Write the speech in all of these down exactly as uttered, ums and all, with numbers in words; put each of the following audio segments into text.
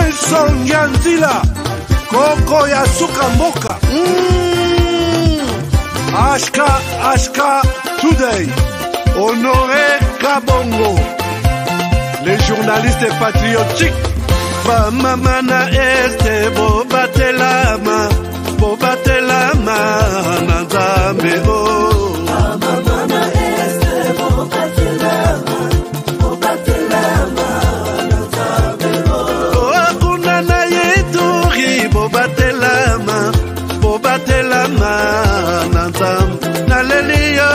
Nelson Yanzila Koko ya suka mboka mm. Ashka Ashka Today Honoré Kabongo les journalistes patriotiques Bamamana este Bobatelama Bobatelama Nanzambe oh Bamamana este Bobatelama Bobatelama Nanzambe oh Akuna na yeturi Bobatelama Bobatelama Nanzambe Naleliyo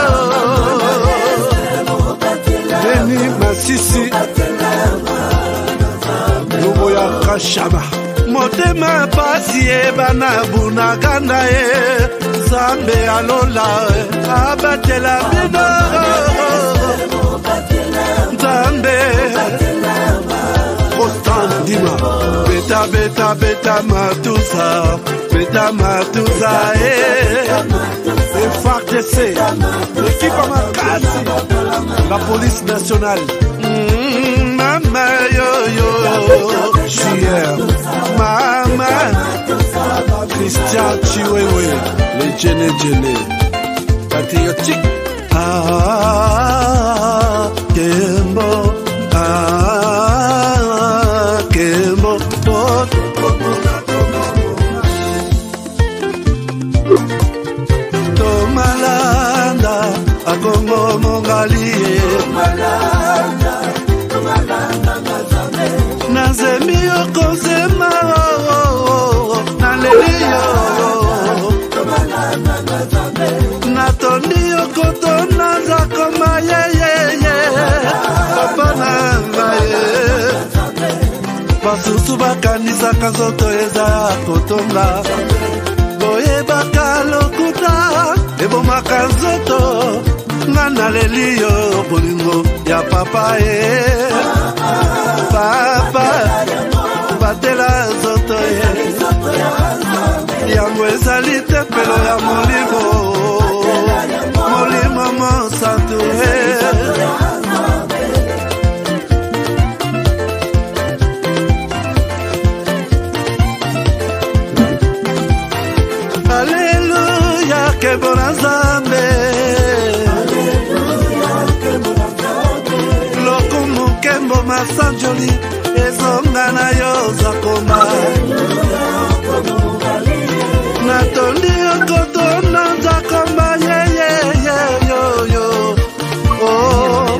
Deni Masisi Lubo ya Kashaba Motema pasi eba na bunaganda e Zambe alola e Abatela bino Zambe Ostan Dima Beta beta beta matusa Beta matusa e F A R D C L'équipe à Makasi La police nationale mm, Mama yo yo Chier Mama Christian Chiwewe Les Djene Djene Patriotique Ah Kembo Ah Kembo Oh Tomalanda Akongo Mongali Tomalanda Tomalanda Nazemi okozema Naleliyo Natondi okotona Zakoma ye ye ye Papa nanga ye Basusu bakanisa kazoto eza kotonga Boye bakalokuta Ebo makazoto Nana leliyo bolingo ya papa e Papa Batela zoto e Yango ezali tempelo ya molimo Molimo monsanto e Alleluia ke bona Nzambe Kembo masanjoli ezonga na yo zakoma Natondi okotona zakoma ye ye ye yo yo Oh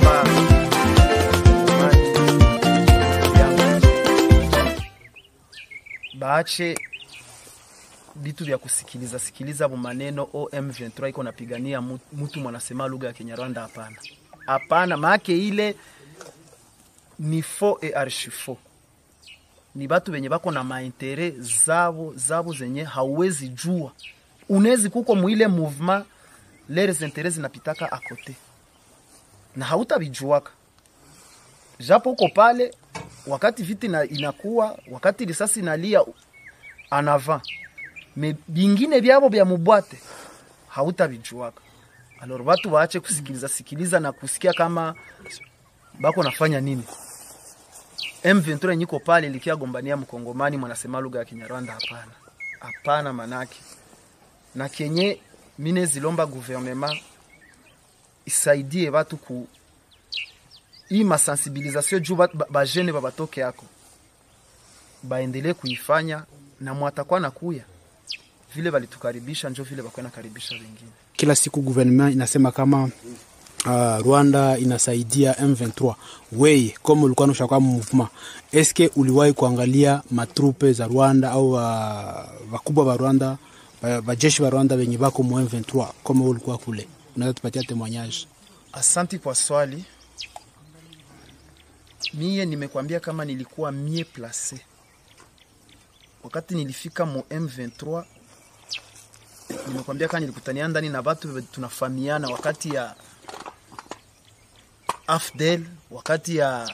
Baache vitu vya kusikiliza sikiliza maneno O M ishirini na tatu iko napigania mtu mwanasema lugha ya Kinyarwanda hapana. Hapana maake ile ni faux et archi faux. Ni batu benye bako na maintérêt zabo zabo zenye hauwezi jua. Unezi kuko muile mouvement les intérêts zinapitaka à côté. Na hautabijuaka. Japo uko pale wakati viti na inakuwa wakati risasi inalia en avant. Mais bingine byabo bya mubwate hautabijuaka. Alors watu waache kusikiliza sikiliza na kusikia kama bako nafanya nini. M ishirini na tatu niko pale likia gombania mkongomani mwanasema lugha ya Kinyarwanda hapana. Hapana manaki. Na kenye mine zilomba gouvernement isaidie watu ku hii masensibilisation juu ba, ba jene babatoke yako. Baendelee kuifanya na mwatakuwa na kuya. Vile walitukaribisha njo vile bakwana karibisha wengine. Kila siku gouvernement inasema kama Uh, Rwanda inasaidia M ishirini na tatu. Wewe kama ulikuwa unashaka movement, eske uliwahi kuangalia matrupe za Rwanda au wakubwa uh, wa Rwanda, wajeshi wa Rwanda wenye bako mu M ishirini na tatu kama ulikuwa kule? Unaweza tupatia témoignage? Asante kwa swali. Mie nimekwambia kama nilikuwa mie placé. Wakati nilifika mu M ishirini na tatu nimekwambia kama nilikutania ndani na watu tunafahamiana wakati ya A F D L, wakati ya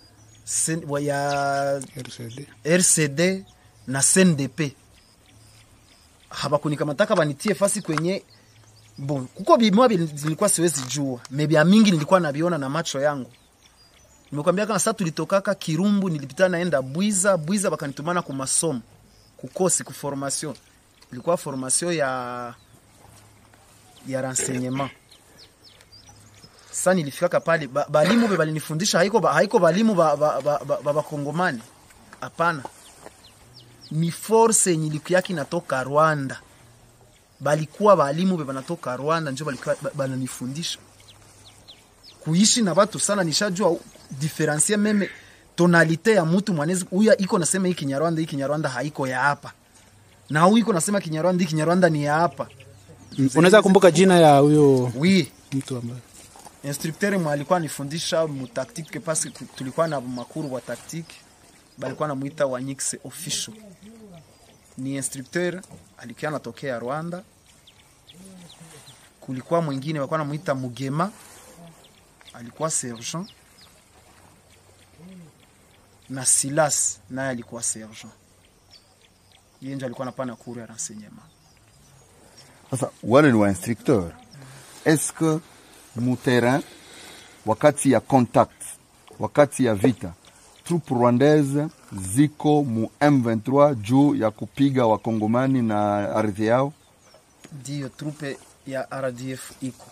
ya R C D na C N D P. Habakunikamata banitie fasi kwenye bon kuko bimwa zilikuwa siwezi jua, maybe mingi nilikuwa nabiona na macho yangu. Nimekwambia kama sasa tulitokaka Kirumbu nilipita naenda Bwiza, Bwiza bakanitumana ku masomo, kukosi ku formation. Ilikuwa formation ya ya renseignement. Sasa nilifika pale ba, balimu be balinifundisha haiko ba, haiko balimu ba ba, ba, ba, ba, ba Kongomani. Hapana. Ni force nilikuwa kinatoka Rwanda. Balikuwa balimu be banatoka Rwanda ndio balikuwa bananifundisha. Kuishi na watu sana nishajua diferencier meme tonalite ya mtu mwanezi huyu iko nasema hiki Kinyarwanda hiki Kinyarwanda haiko ya hapa. Na huyu iko nasema Kinyarwanda hiki Kinyarwanda ni ya hapa. Unaweza kumbuka jina ya huyo oui mtu ambaye instructeur mwa alikuwa anifundisha mu tactique parce que tulikuwa na makuru wa tactique balikuwa namuita Wanyix official. Ni instructeur alikuwa anatokea Rwanda. Kulikuwa mwingine walikuwa namuita Mugema alikuwa sergent na Silas naye alikuwa sergent. Yeye ndio alikuwa anapana cours ya renseignement. Sasa wale ni wa instructeur. Est-ce que mu terrain wakati ya contact, wakati ya vita, troupe rwandaise ziko mu M vingt-trois juu ya kupiga wakongomani na ardhi yao? Ndio, troupe ya R D F iko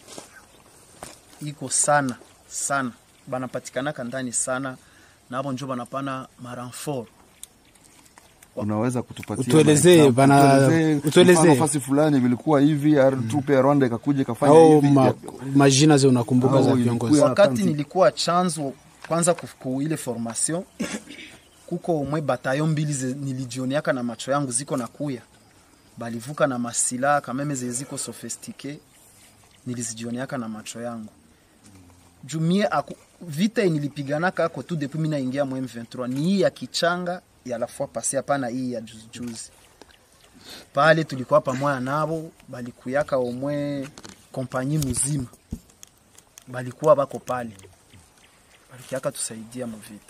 iko sana sana, banapatikana ndani sana na hapo njoo banapana maranfort. Unaweza kutupatia utuelezee bana utuelezee nafasi fulani vilikuwa hivi mm. Trupe ya Rwanda ikakuja kafanya au hivi ma, majina zao unakumbuka za viongozi? Wakati nilikuwa chanzo kwanza kufuku ile formation kuko umwe bataillon mbili nilijioniaka na macho yangu ziko na kuya balivuka na masila kameme ziko sophistiqué nilizijioniaka na macho yangu. Jumie aku, vita nilipigana kako tu depuis mina ingia mu M vingt-trois ni ya kichanga ya la fois passé hapana hii ya juzi juzi. Pale tulikuwa pamoja nabo balikuyaka omwe kompanyie muzima. Balikuwa bako pale. Balikiaka tusaidia mu vita.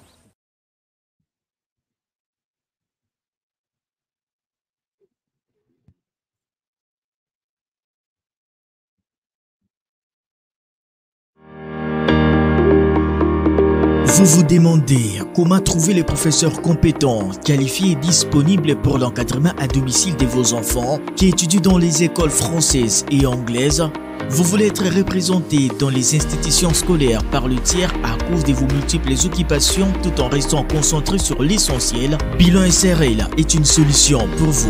Vous vous demandez comment trouver les professeurs compétents, qualifiés et disponibles pour l'encadrement à domicile de vos enfants qui étudient dans les écoles françaises et anglaises. Vous voulez être représenté dans les institutions scolaires par le tiers à cause de vos multiples occupations tout en restant concentré sur l'essentiel. Bilan S R L est une solution pour vous.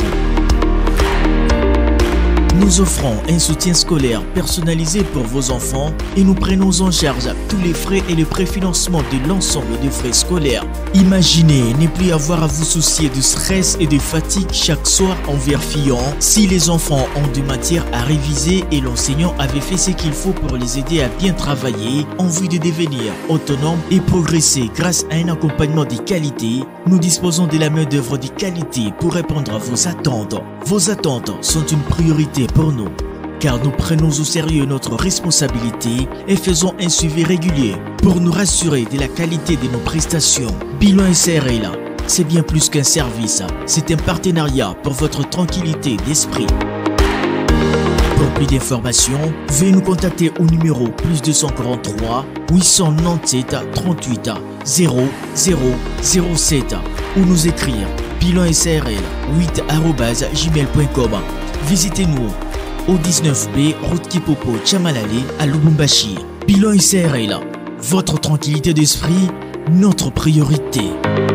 Nous offrons un soutien scolaire personnalisé pour vos enfants et nous prenons en charge tous les frais et le préfinancement de l'ensemble des frais scolaires. Imaginez ne plus avoir à vous soucier de stress et de fatigue chaque soir en vérifiant si les enfants ont des matières à réviser et l'enseignant avait fait ce qu'il faut pour les aider à bien travailler en vue de devenir autonomes et progresser grâce à un accompagnement de qualité. Nous disposons de la main d'œuvre de qualité pour répondre à vos attentes. Vos attentes sont une priorité pour nous, car nous prenons au sérieux notre responsabilité et faisons un suivi régulier pour nous rassurer de la qualité de nos prestations. Bilan S R L, c'est bien plus qu'un service, c'est un partenariat pour votre tranquillité d'esprit. Pour plus d'informations, veuillez nous contacter au numéro plus deux cent quarante-trois huit cent quatre-vingt-dix-sept trente-huit zéro zéro zéro sept ou nous écrire bilan S R L huit arobase gmail point com. Visitez-nous au dix-neuf B, route Kipopo, Tchamalale, à Lubumbashi. Bilan S R L, votre tranquillité d'esprit, notre priorité.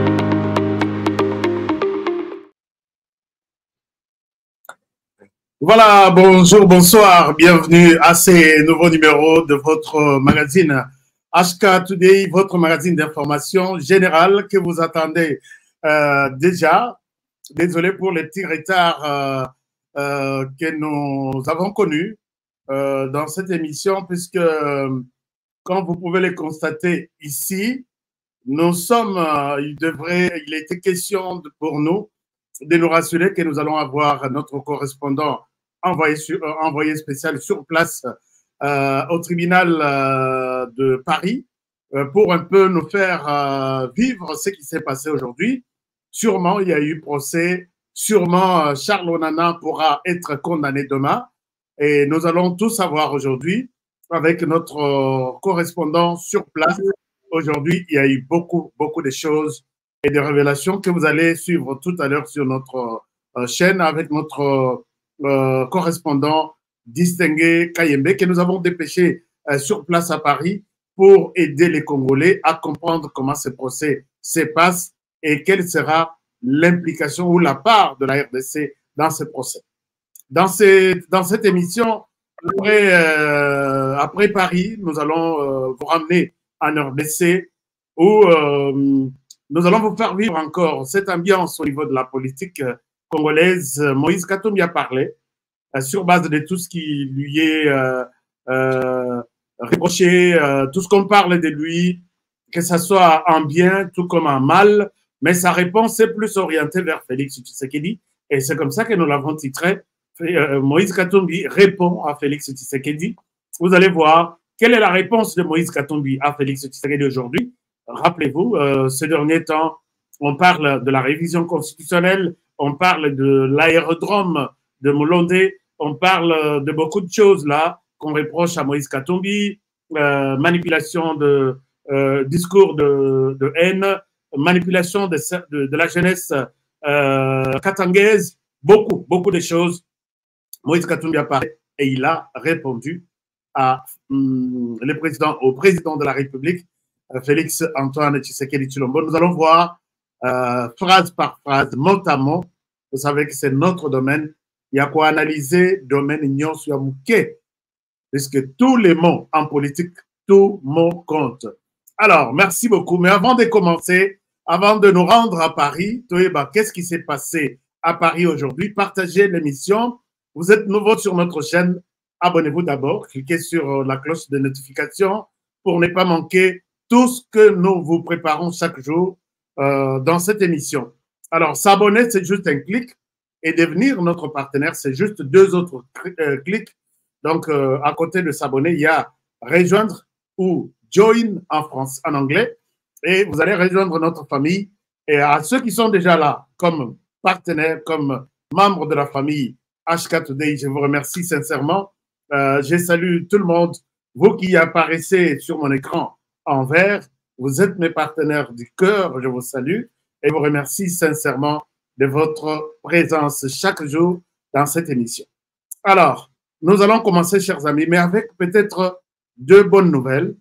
Voilà, bonjour, bonsoir, bienvenue à ces nouveaux numéros de votre magazine H K Today, votre magazine d'information générale que vous attendez euh, déjà. Désolé pour les petits retards euh, euh, que nous avons connus euh, dans cette émission, puisque, comme vous pouvez le constater ici, nous sommes, euh, il devrait, il était question de, pour nous de nous rassurer que nous allons avoir notre correspondant envoyé, sur, euh, envoyé spécial sur place euh, au tribunal euh, de Paris euh, pour un peu nous faire euh, vivre ce qui s'est passé aujourd'hui. Sûrement, il y a eu procès. Sûrement, euh, Charles Onana pourra être condamné demain. Et nous allons tout savoir aujourd'hui avec notre euh, correspondant sur place aujourd'hui, il y a eu beaucoup, beaucoup de choses et de révélations que vous allez suivre tout à l'heure sur notre euh, chaîne avec notre euh, correspondant distingué Kayembe que nous avons dépêché euh, sur place à Paris pour aider les Congolais à comprendre comment ce procès se passe et quelle sera l'implication ou la part de la R D C dans ce procès. Dans, ces, dans cette émission, après, euh, après Paris, nous allons euh, vous ramener en R D C où euh, nous allons vous faire vivre encore cette ambiance au niveau de la politique congolaise. Moïse Katumbi a parlé euh, sur base de tout ce qui lui est euh, euh, reproché, euh, tout ce qu'on parle de lui, que ce soit en bien tout comme en mal, mais sa réponse est plus orientée vers Félix Tshisekedi et c'est comme ça que nous l'avons titré. Moïse Katumbi répond à Félix Tshisekedi. Vous allez voir quelle est la réponse de Moïse Katumbi à Félix Tshisekedi aujourd'hui. Rappelez-vous, euh, ces derniers temps, on parle de la révision constitutionnelle, on parle de l'aérodrome de Molondé, on parle de beaucoup de choses là qu'on reproche à Moïse Katumbi, euh, manipulation de euh, discours de, de haine, manipulation de, de, de la jeunesse euh, katangaise, beaucoup, beaucoup de choses. Moïse Katumbi a parlé et il a répondu à, hum, le président, au président de la République, Félix Antoine Tshisekedi Tshilombo. Nous allons voir euh, phrase par phrase, mot à mot. Vous savez que c'est notre domaine. Il y a quoi analyser, domaine ignon sur Mouké, puisque tous les mots en politique, tout mot compte. Alors, merci beaucoup. Mais avant de commencer, avant de nous rendre à Paris, qu'est-ce qui s'est passé à Paris aujourd'hui? Partagez l'émission. Vous êtes nouveau sur notre chaîne, abonnez-vous d'abord, cliquez sur la cloche de notification pour ne pas manquer tout ce que nous vous préparons chaque jour euh, dans cette émission. Alors, s'abonner, c'est juste un clic et devenir notre partenaire, c'est juste deux autres euh, clics. Donc, euh, à côté de s'abonner, il y a rejoindre ou join en France, en anglais, et vous allez rejoindre notre famille. Et à ceux qui sont déjà là, comme partenaires, comme membres de la famille H K Today, je vous remercie sincèrement. Euh, je salue tout le monde. Vous qui apparaissez sur mon écran en vert, vous êtes mes partenaires du cœur, je vous salue et vous remercie sincèrement de votre présence chaque jour dans cette émission. Alors, nous allons commencer, chers amis, mais avec peut-être deux bonnes nouvelles.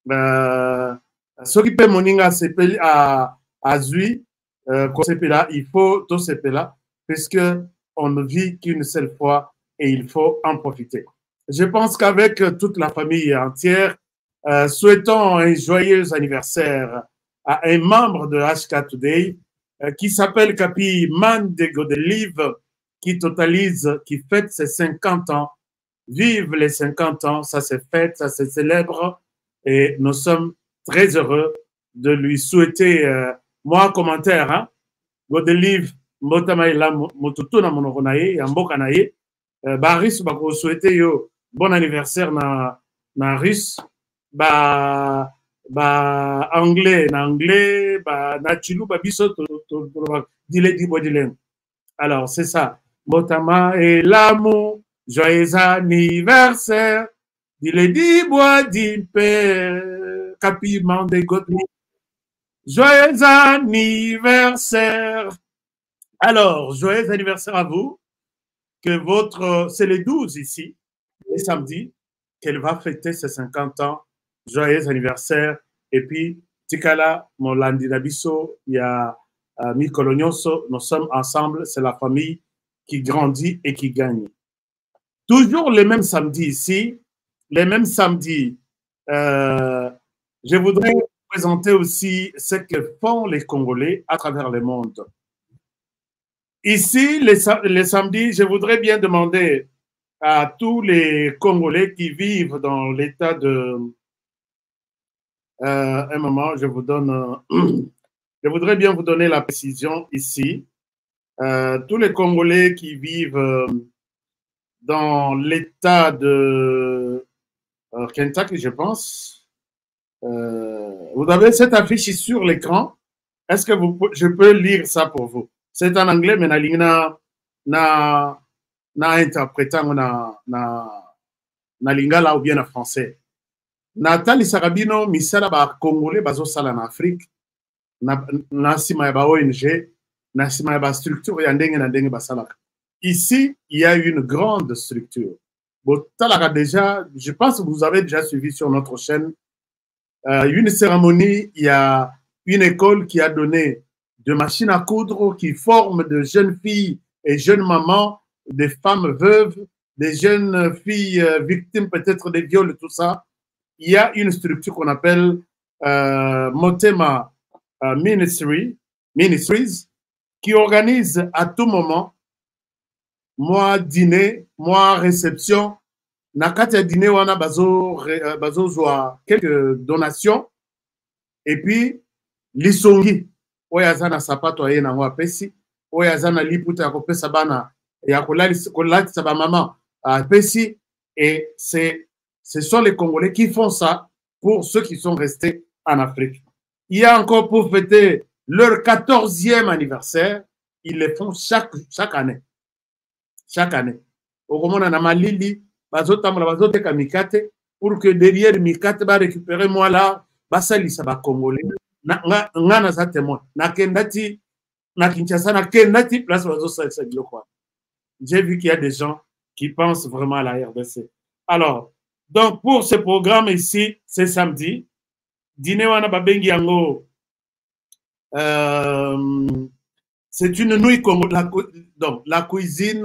Euh, ce qui peut moninga à à Zui, euh, il faut tout ce là, puisque on ne vit qu'une seule fois et il faut en profiter. Je pense qu'avec toute la famille entière, euh, souhaitons un joyeux anniversaire à un membre de H K Today euh, qui s'appelle Kapi Mande Godelive, qui totalise, qui fête ses cinquante ans. Vive les cinquante ans, ça se fête, ça se célèbre et nous sommes très heureux de lui souhaiter, euh, moi, commentaire, hein, Godelive, Mbotamaïla Motutu na monoko na ye, ya mboka na ye, ba Russe bako souhaiter yo bon anniversaire na na Russe, ba ba anglais na anglais, ba na chilou ba biso to to dile di bodileng. Alors c'est ça. Mbotama et l'amour, joyeux anniversaire. Dile di bois d'impe, Kapi Mande Godelive. Joyeux anniversaire. Alors, joyeux anniversaire à vous, que votre, c'est le douze ici, le samedi, qu'elle va fêter ses cinquante ans. Joyeux anniversaire. Et puis, Tikala, Molandi Nabiso, il y a uh, Mikolonioso, nous sommes ensemble, c'est la famille qui grandit et qui gagne. Toujours les mêmes samedis ici, les mêmes samedis, euh, je voudrais vous présenter aussi ce que font les Congolais à travers le monde. Ici, les, les samedis, je voudrais bien demander à tous les Congolais qui vivent dans l'état de... Euh, un moment, je vous donne... Euh, je voudrais bien vous donner la précision ici. Euh, tous les Congolais qui vivent euh, dans l'état de euh, Kentucky, je pense. Euh, vous avez cette affiche sur l'écran. Est-ce que vous, je peux lire ça pour vous? C'est en anglais, mais na lingna na na interprétant na na na lingala ou bien en français. Natali Sarabino, misala ba Congolais, bazo sala en Afrique, na, na sima ya ba O N G, na sima ya ba structure ya ndenge na ndenge basalaka. Ici, il y a une grande structure. Bon, talaka déjà, je pense que vous avez déjà suivi sur notre chaîne euh, une cérémonie, il y a une école qui a donné de machines à coudre qui forment de jeunes filles et jeunes mamans, des femmes veuves, des jeunes filles euh, victimes peut-être des viols, tout ça. Il y a une structure qu'on appelle euh, Motema euh, Ministry, Ministries qui organise à tout moment moi dîner, moi réception. Nakati ya dîner wana bazo bazo zwa quelques donations et puis lisongi oyo aza na sapato aye nango apesi oyo aza na liputa ya kopesa bana ya kolatisa bamama apesi et c'est ce sont les Congolais qui font ça pour ceux qui sont restés en Afrique. Il y a encore pour fêter leur quatorzième anniversaire, ils le font chaque, chaque année. Chaque année. Au moment où Malili, bazoteka mikate, pour que derrière mikate, va récupérer moi là, basali ça va Congolais. Nga na za témoin. Na kendati, na Kinshasa, na kendati, place bazosali ça quoi. J'ai vu qu'il y a des gens qui pensent vraiment à la R D C. Alors, donc pour ce programme ici, c'est samedi. Dîner wana babengi yango. Euh, c'est une nuit comme la, donc, la cuisine.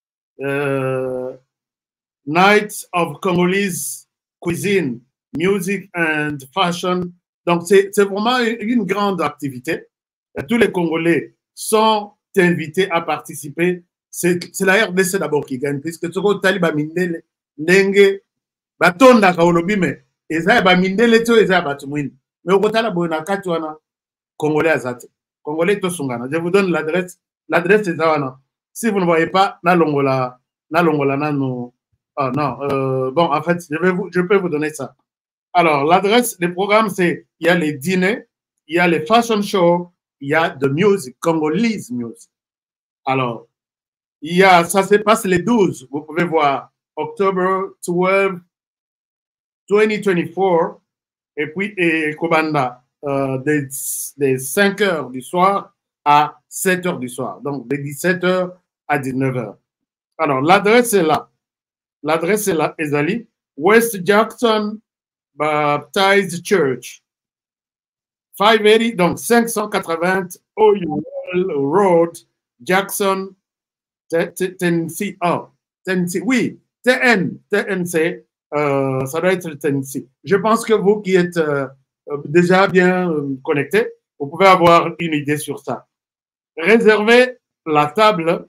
Euh, Night of Congolese Cuisine, Music and Fashion. Donc, c'est vraiment une grande activité. Et tous les Congolais sont invités à participer. C'est la R D C d'abord qui gagne, puisque ce qu'on taliba mindele, nenge, batonda kaolobi, mais eza ba mindele to eza batumwini. Mais au côté la bona katuana, Congolais azate. Congolais to sungana. Je vous donne l'adresse. L'adresse est là. Si vous ne voyez pas, na longola, na longola, na no. Ah non, euh, bon, en fait, je, vais vous, je peux vous donner ça. Alors, l'adresse des programmes, c'est, il y a les dîners, il y a les fashion shows, il y a de music, Congolese music. Alors, il y a, ça se passe les douze, vous pouvez voir, octobre douze, deux mille vingt-quatre, et puis, et Kobanda, euh, des, des cinq heures du soir à sept heures du soir, donc de dix-sept heures à dix-neuf heures. Alors, l'adresse est là. L'adresse est là, Ezali, West Jackson Baptist Church, cinq cent quatre-vingts, donc cinq cent quatre-vingts Oyuel Road, Jackson, Tennessee. Oh, Tennessee, oui, T N, T N C, euh, ça doit être Tennessee. Je pense que vous qui êtes euh, déjà bien euh, connectés, vous pouvez avoir une idée sur ça. Réservez la table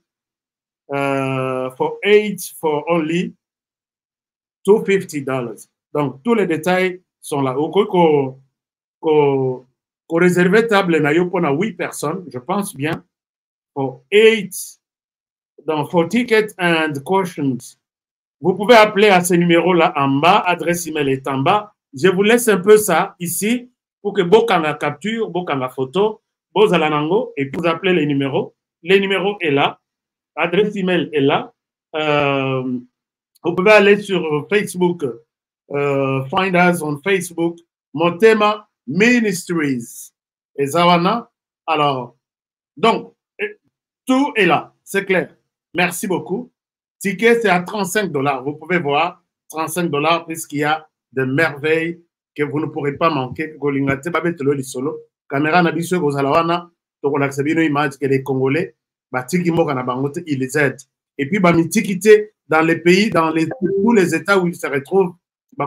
euh, for eight for only two hundred fifty dollars. Donc, tous les détails sont là. Au cas qu'on qu'on réserve table, na yo pour huit personnes, je pense bien, for eight, donc for tickets and questions. Vous pouvez appeler à ce numéro-là en bas, adresse email est en bas. Je vous laisse un peu ça ici pour que Bokanga capture, Bokanga photo, Bozalanango, et vous appelez les numéros. Les numéros est là, adresse email est là. Euh, Vous pouvez aller sur Facebook, euh, find us on Facebook, Motema Ministries. Et Zawana, alors, donc, tout est là, c'est clair. Merci beaucoup. Ticket, c'est à trente-cinq dollars. Vous pouvez voir, trente-cinq dollars, puisqu'il y a de merveilles que vous ne pourrez pas manquer. Golingate, babetelo solo. Caméra n'abissue aux alawana, donc on a accepté une image que les Congolais, batiki moka na bangote, ils les aident. Et puis, bamitikité, dans les pays, dans les, tous les États où ils se retrouvent,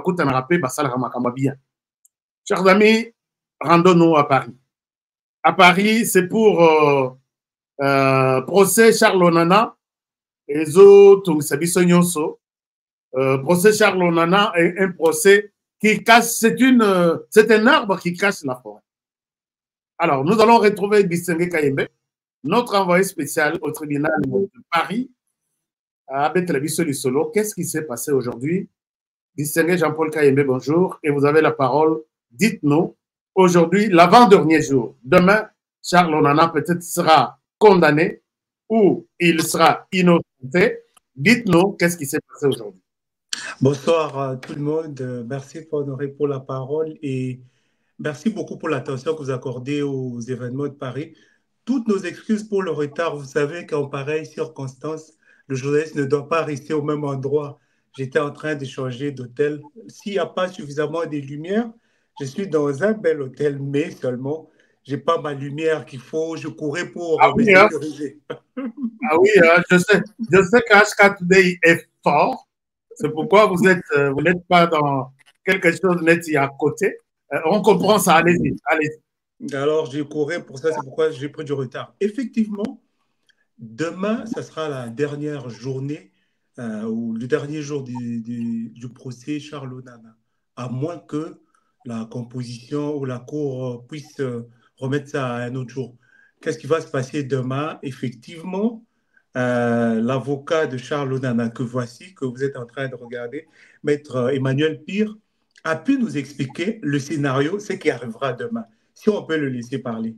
bien. Chers amis, rendons-nous à Paris. À Paris, c'est pour euh, euh, procès Charles Onana et autres, euh, procès Charles Onana est un procès qui cache, c'est une, euh, c'est un arbre qui cache la forêt. Alors, nous allons retrouver Distingué Kayembe, notre envoyé spécial au tribunal de Paris. Qu'est-ce qui s'est passé aujourd'hui? Distingué Jean-Paul Kayembe, bonjour, et vous avez la parole. Dites-nous, aujourd'hui, l'avant-dernier jour, demain, Charles Onana peut-être sera condamné ou il sera innocenté. Dites-nous, qu'est-ce qui s'est passé aujourd'hui? Bonsoir à tout le monde. Euh, Merci pour honorer pour la parole et merci beaucoup pour l'attention que vous accordez aux événements de Paris. Toutes nos excuses pour le retard. Vous savez qu'en pareille circonstance, le journaliste ne doit pas rester au même endroit. J'étais en train de changer d'hôtel. S'il n'y a pas suffisamment de lumière, je suis dans un bel hôtel, mais seulement, je n'ai pas ma lumière qu'il faut. Je courais pour Ah euh, me oui, hein? sécuriser. Ah oui, hein, je sais, je sais qu'H K Today est fort. C'est pourquoi vous êtes, euh, vous n'êtes pas dans quelque chose net à côté. Euh, on comprend ça. Allez-y, allez-y. Alors, j'ai couru pour ça, c'est pourquoi j'ai pris du retard. Effectivement, demain, ça sera la dernière journée euh, ou le dernier jour du, du- du procès Charles Onana, à moins que la composition ou la cour euh, puisse euh, remettre ça à un autre jour. Qu'est-ce qui va se passer demain? Effectivement, euh, l'avocat de Charles Onana, que voici, que vous êtes en train de regarder, maître euh, Emmanuel Pire, a pu nous expliquer le scénario, ce qui arrivera demain, si on peut le laisser parler.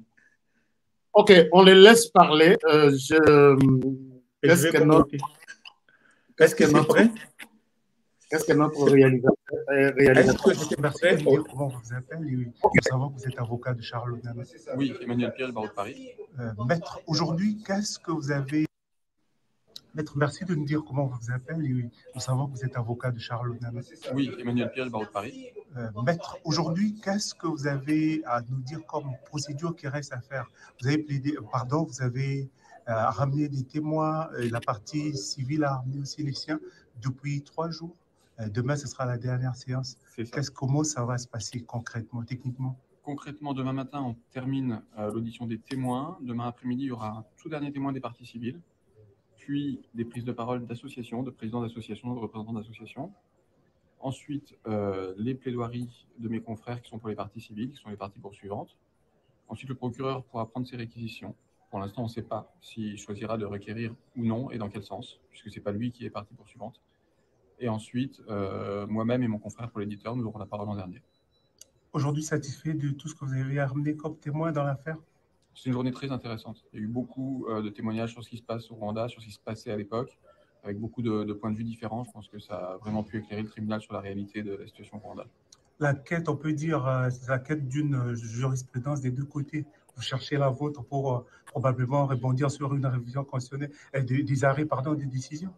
Ok, on les laisse parler. Euh, je... Et je Qu'est-ce vais que notre, commenter. qu'est-ce Est-ce que que c'est notre, prêt? qu'est-ce que notre réalisateur, euh, Est-ce réalisateur que c'est Merci prêt? de me dire comment vous vous appelez. Oui. Nous savons que vous êtes avocat de Charles Onana. Oui, Emmanuel Pierre, le barreau de Paris. Euh, maître, aujourd'hui, qu'est-ce que vous avez... Maître, merci de nous dire comment vous vous appelez. Oui. Nous savons que vous êtes avocat de Charles Onana. Oui, Emmanuel Pierre, le barreau de Paris. Euh, maître, aujourd'hui, qu'est-ce que vous avez à nous dire comme procédure qui reste à faire? Vous avez plaidé, pardon, vous avez euh, ramené des témoins, euh, la partie civile a ramené aussi les siens depuis trois jours. Euh, demain, ce sera la dernière séance. Qu'est-ce, comment ça va se passer concrètement, techniquement? Concrètement, demain matin, on termine euh, l'audition des témoins. Demain après-midi, il y aura un tout dernier témoin des parties civiles, puis des prises de parole d'associations, de présidents d'associations, de représentants d'associations. Ensuite, euh, les plaidoiries de mes confrères qui sont pour les parties civiles, qui sont les parties poursuivantes. Ensuite, le procureur pourra prendre ses réquisitions. Pour l'instant, on ne sait pas s'il choisira de requérir ou non et dans quel sens, puisque ce n'est pas lui qui est partie poursuivante. Et ensuite, euh, moi-même et mon confrère pour l'éditeur, nous aurons la parole en dernier. Aujourd'hui, satisfait de tout ce que vous avez ramené comme témoin dans l'affaire? C'est une journée très intéressante. Il y a eu beaucoup euh, de témoignages sur ce qui se passe au Rwanda, sur ce qui se passait à l'époque, avec beaucoup de, de points de vue différents. Je pense que ça a vraiment pu éclairer le tribunal sur la réalité de la situation au Rwanda. La quête, on peut dire, euh, c'est la quête d'une jurisprudence des deux côtés. Vous cherchez la vôtre pour euh, probablement rebondir sur une révision constitutionnelle, euh, des, des arrêts, pardon, des décisions.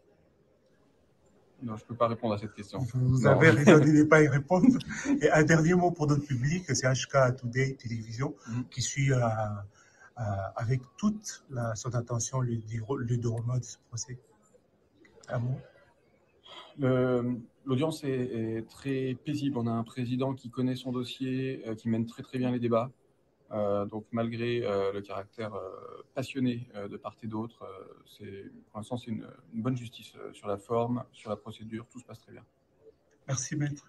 Non, je ne peux pas répondre à cette question. Vous non. avez raison de ne pas y répondre. Et un dernier mot pour notre public, c'est H K Today Télévision, mm-hmm. qui suit euh, euh, avec toute la, son attention le, le déroulement de ce procès. Un mot. Le, L'audience est, est très paisible. On a un président qui connaît son dossier, euh, qui mène très très bien les débats. Euh, donc malgré euh, le caractère euh, passionné euh, de part et d'autre, euh, pour l'instant c'est une, une bonne justice euh, sur la forme, sur la procédure, tout se passe très bien. Merci maître.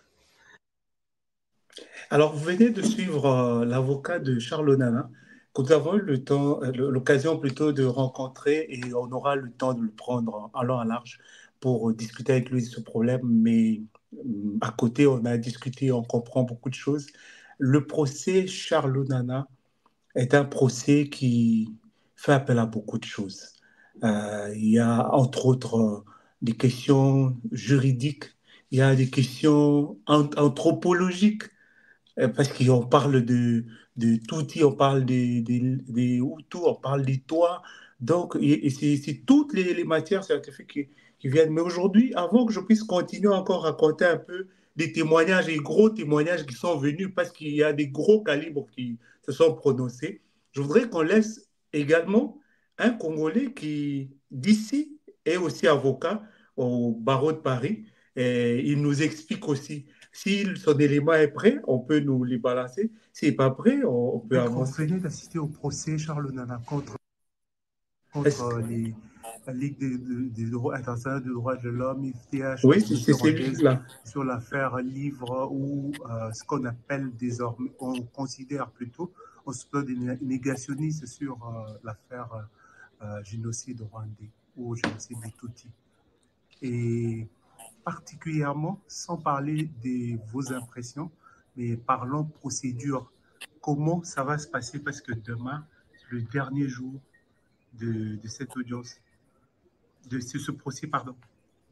Alors vous venez de suivre euh, l'avocat de Charles Onana, que nous avons eu le temps, l'occasion plutôt de rencontrer et on aura le temps de le prendre en long à large pour discuter avec lui de ce problème, mais à côté on a discuté, on comprend beaucoup de choses. Le procès Charles Onana est un procès qui fait appel à beaucoup de choses. Euh, il y a entre autres euh, des questions juridiques, il y a des questions anthropologiques, euh, parce qu'on parle de, de Tutsi, on parle des de, de, de Hutus, on parle des Toits, donc et, et c'est toutes les, les matières scientifiques qui, qui viennent. Mais aujourd'hui, avant que je puisse continuer encore à raconter un peu des témoignages, des gros témoignages qui sont venus parce qu'il y a des gros calibres qui se sont prononcés. Je voudrais qu'on laisse également un Congolais qui, d'ici, est aussi avocat au barreau de Paris. Et il nous explique aussi. Si son élément est prêt, on peut nous les balancer. S'il n'est pas prêt, on, on peut Maître, avancer. Vous venez d'assister au procès Charles Onana contre, contre les... la Ligue des, des, des droits internationaux des droits de l'homme, I F T H, oui, c'est celui-là. Sur l'affaire Livre, ou euh, ce qu'on appelle désormais, on considère plutôt, on se peut des négationnistes sur euh, l'affaire euh, génocide rwandais ou génocide des Tutsis. Et particulièrement, sans parler de vos impressions, mais parlons procédure. Comment ça va se passer? Parce que demain, c'est le dernier jour de, de cette audience. De ce, ce procès, pardon.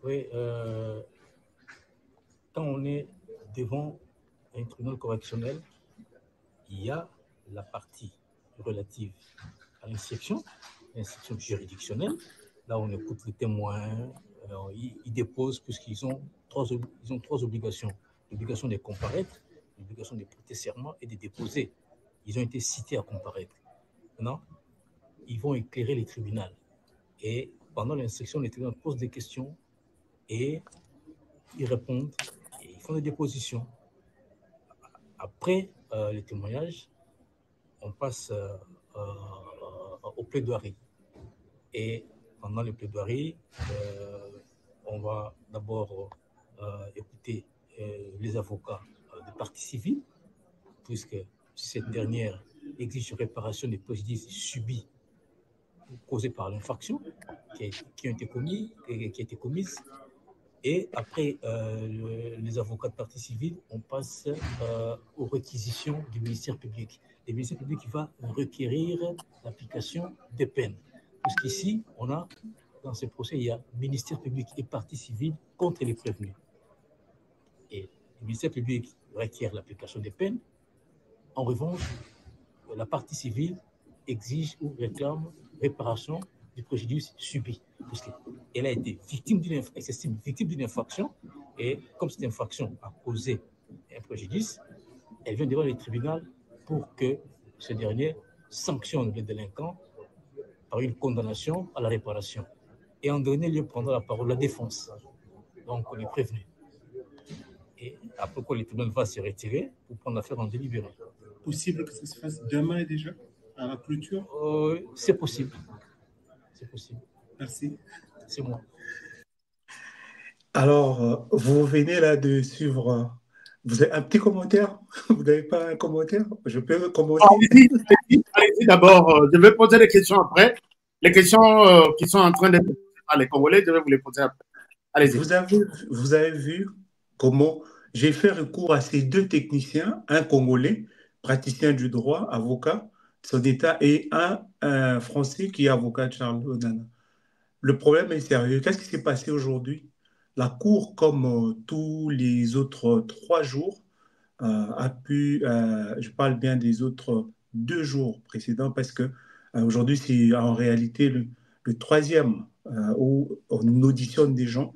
Oui, euh, quand on est devant un tribunal correctionnel, il y a la partie relative à l'instruction, l'instruction juridictionnelle. Là, on écoute les témoins, alors, ils, ils déposent puisqu'ils ont trois, ils ont trois obligations. L'obligation de comparaître, l'obligation de prêter serment et de déposer. Ils ont été cités à comparaître. Maintenant, ils vont éclairer les tribunaux. Et pendant l'instruction, les tribunaux posent des questions et ils répondent et ils font des dépositions. Après euh, les témoignages, on passe euh, euh, au plaidoirie. Et pendant les plaidoiries, euh, on va d'abord euh, écouter euh, les avocats euh, des parties civiles, puisque cette dernière exige réparation des préjudices subis causés par l'infraction qui, qui, ont été commis, qui, qui a été commise. Et après euh, le, les avocats de partie civile, on passe euh, aux réquisitions du ministère public. Le ministère public qui va requérir l'application des peines. Puisqu'ici, on a, dans ce procès, il y a ministère public et partie civile contre les prévenus. Et le ministère public requiert l'application des peines. En revanche, la partie civile exige ou réclame réparation du préjudice subi, puisqu'elle a été victime d'une victime d'une infraction, et comme cette infraction a causé un préjudice, elle vient devant le tribunal pour que ce dernier sanctionne le délinquant par une condamnation à la réparation. Et en dernier lieu, prendra la parole la défense, donc les prévenus. Et après quoi, le tribunal va se retirer pour prendre l'affaire en délibéré. Possible que ça se fasse demain déjà, à la clôture? euh, C'est possible. C'est possible. Merci. C'est moi. Alors, vous venez là de suivre. Vous avez un petit commentaire? Vous n'avez pas un commentaire? Je peux commencer? Allez-y, allez-y, allez-y d'abord. Je vais poser les questions après. Les questions euh, qui sont en train d'être posées par les Congolais, je vais vous les poser après. Allez-y. Vous avez, vous avez vu comment j'ai fait recours à ces deux techniciens, un Congolais, praticien du droit, avocat, son État, et un, un Français qui est avocat de Charles Onana. Le problème est sérieux. Qu'est-ce qui s'est passé aujourd'hui? La Cour, comme euh, tous les autres trois jours, euh, a pu, euh, je parle bien des autres deux jours précédents, parce que euh, aujourd'hui, c'est en réalité le, le troisième euh, où on auditionne des gens,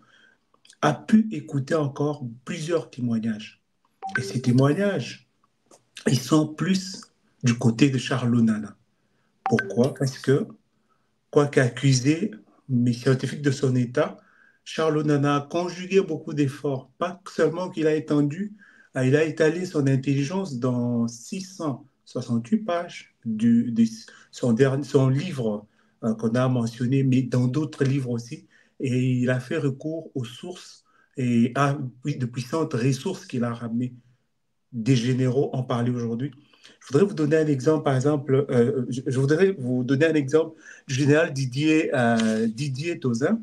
a pu écouter encore plusieurs témoignages. Et ces témoignages, ils sont plus du côté de Charles Onana. Pourquoi? Parce que, quoi qu'accusé, mais scientifique de son État, Charles Onana a conjugué beaucoup d'efforts. Pas seulement qu'il a étendu, il a étalé son intelligence dans six cent soixante-huit pages du, de son, dernier, son livre euh, qu'on a mentionné, mais dans d'autres livres aussi. Et il a fait recours aux sources et à de puissantes ressources qu'il a ramenées. Des généraux en parlaient aujourd'hui. Je voudrais vous donner un exemple, par exemple, euh, je, je voudrais vous donner un exemple du général Didier, euh, Didier Tauzin.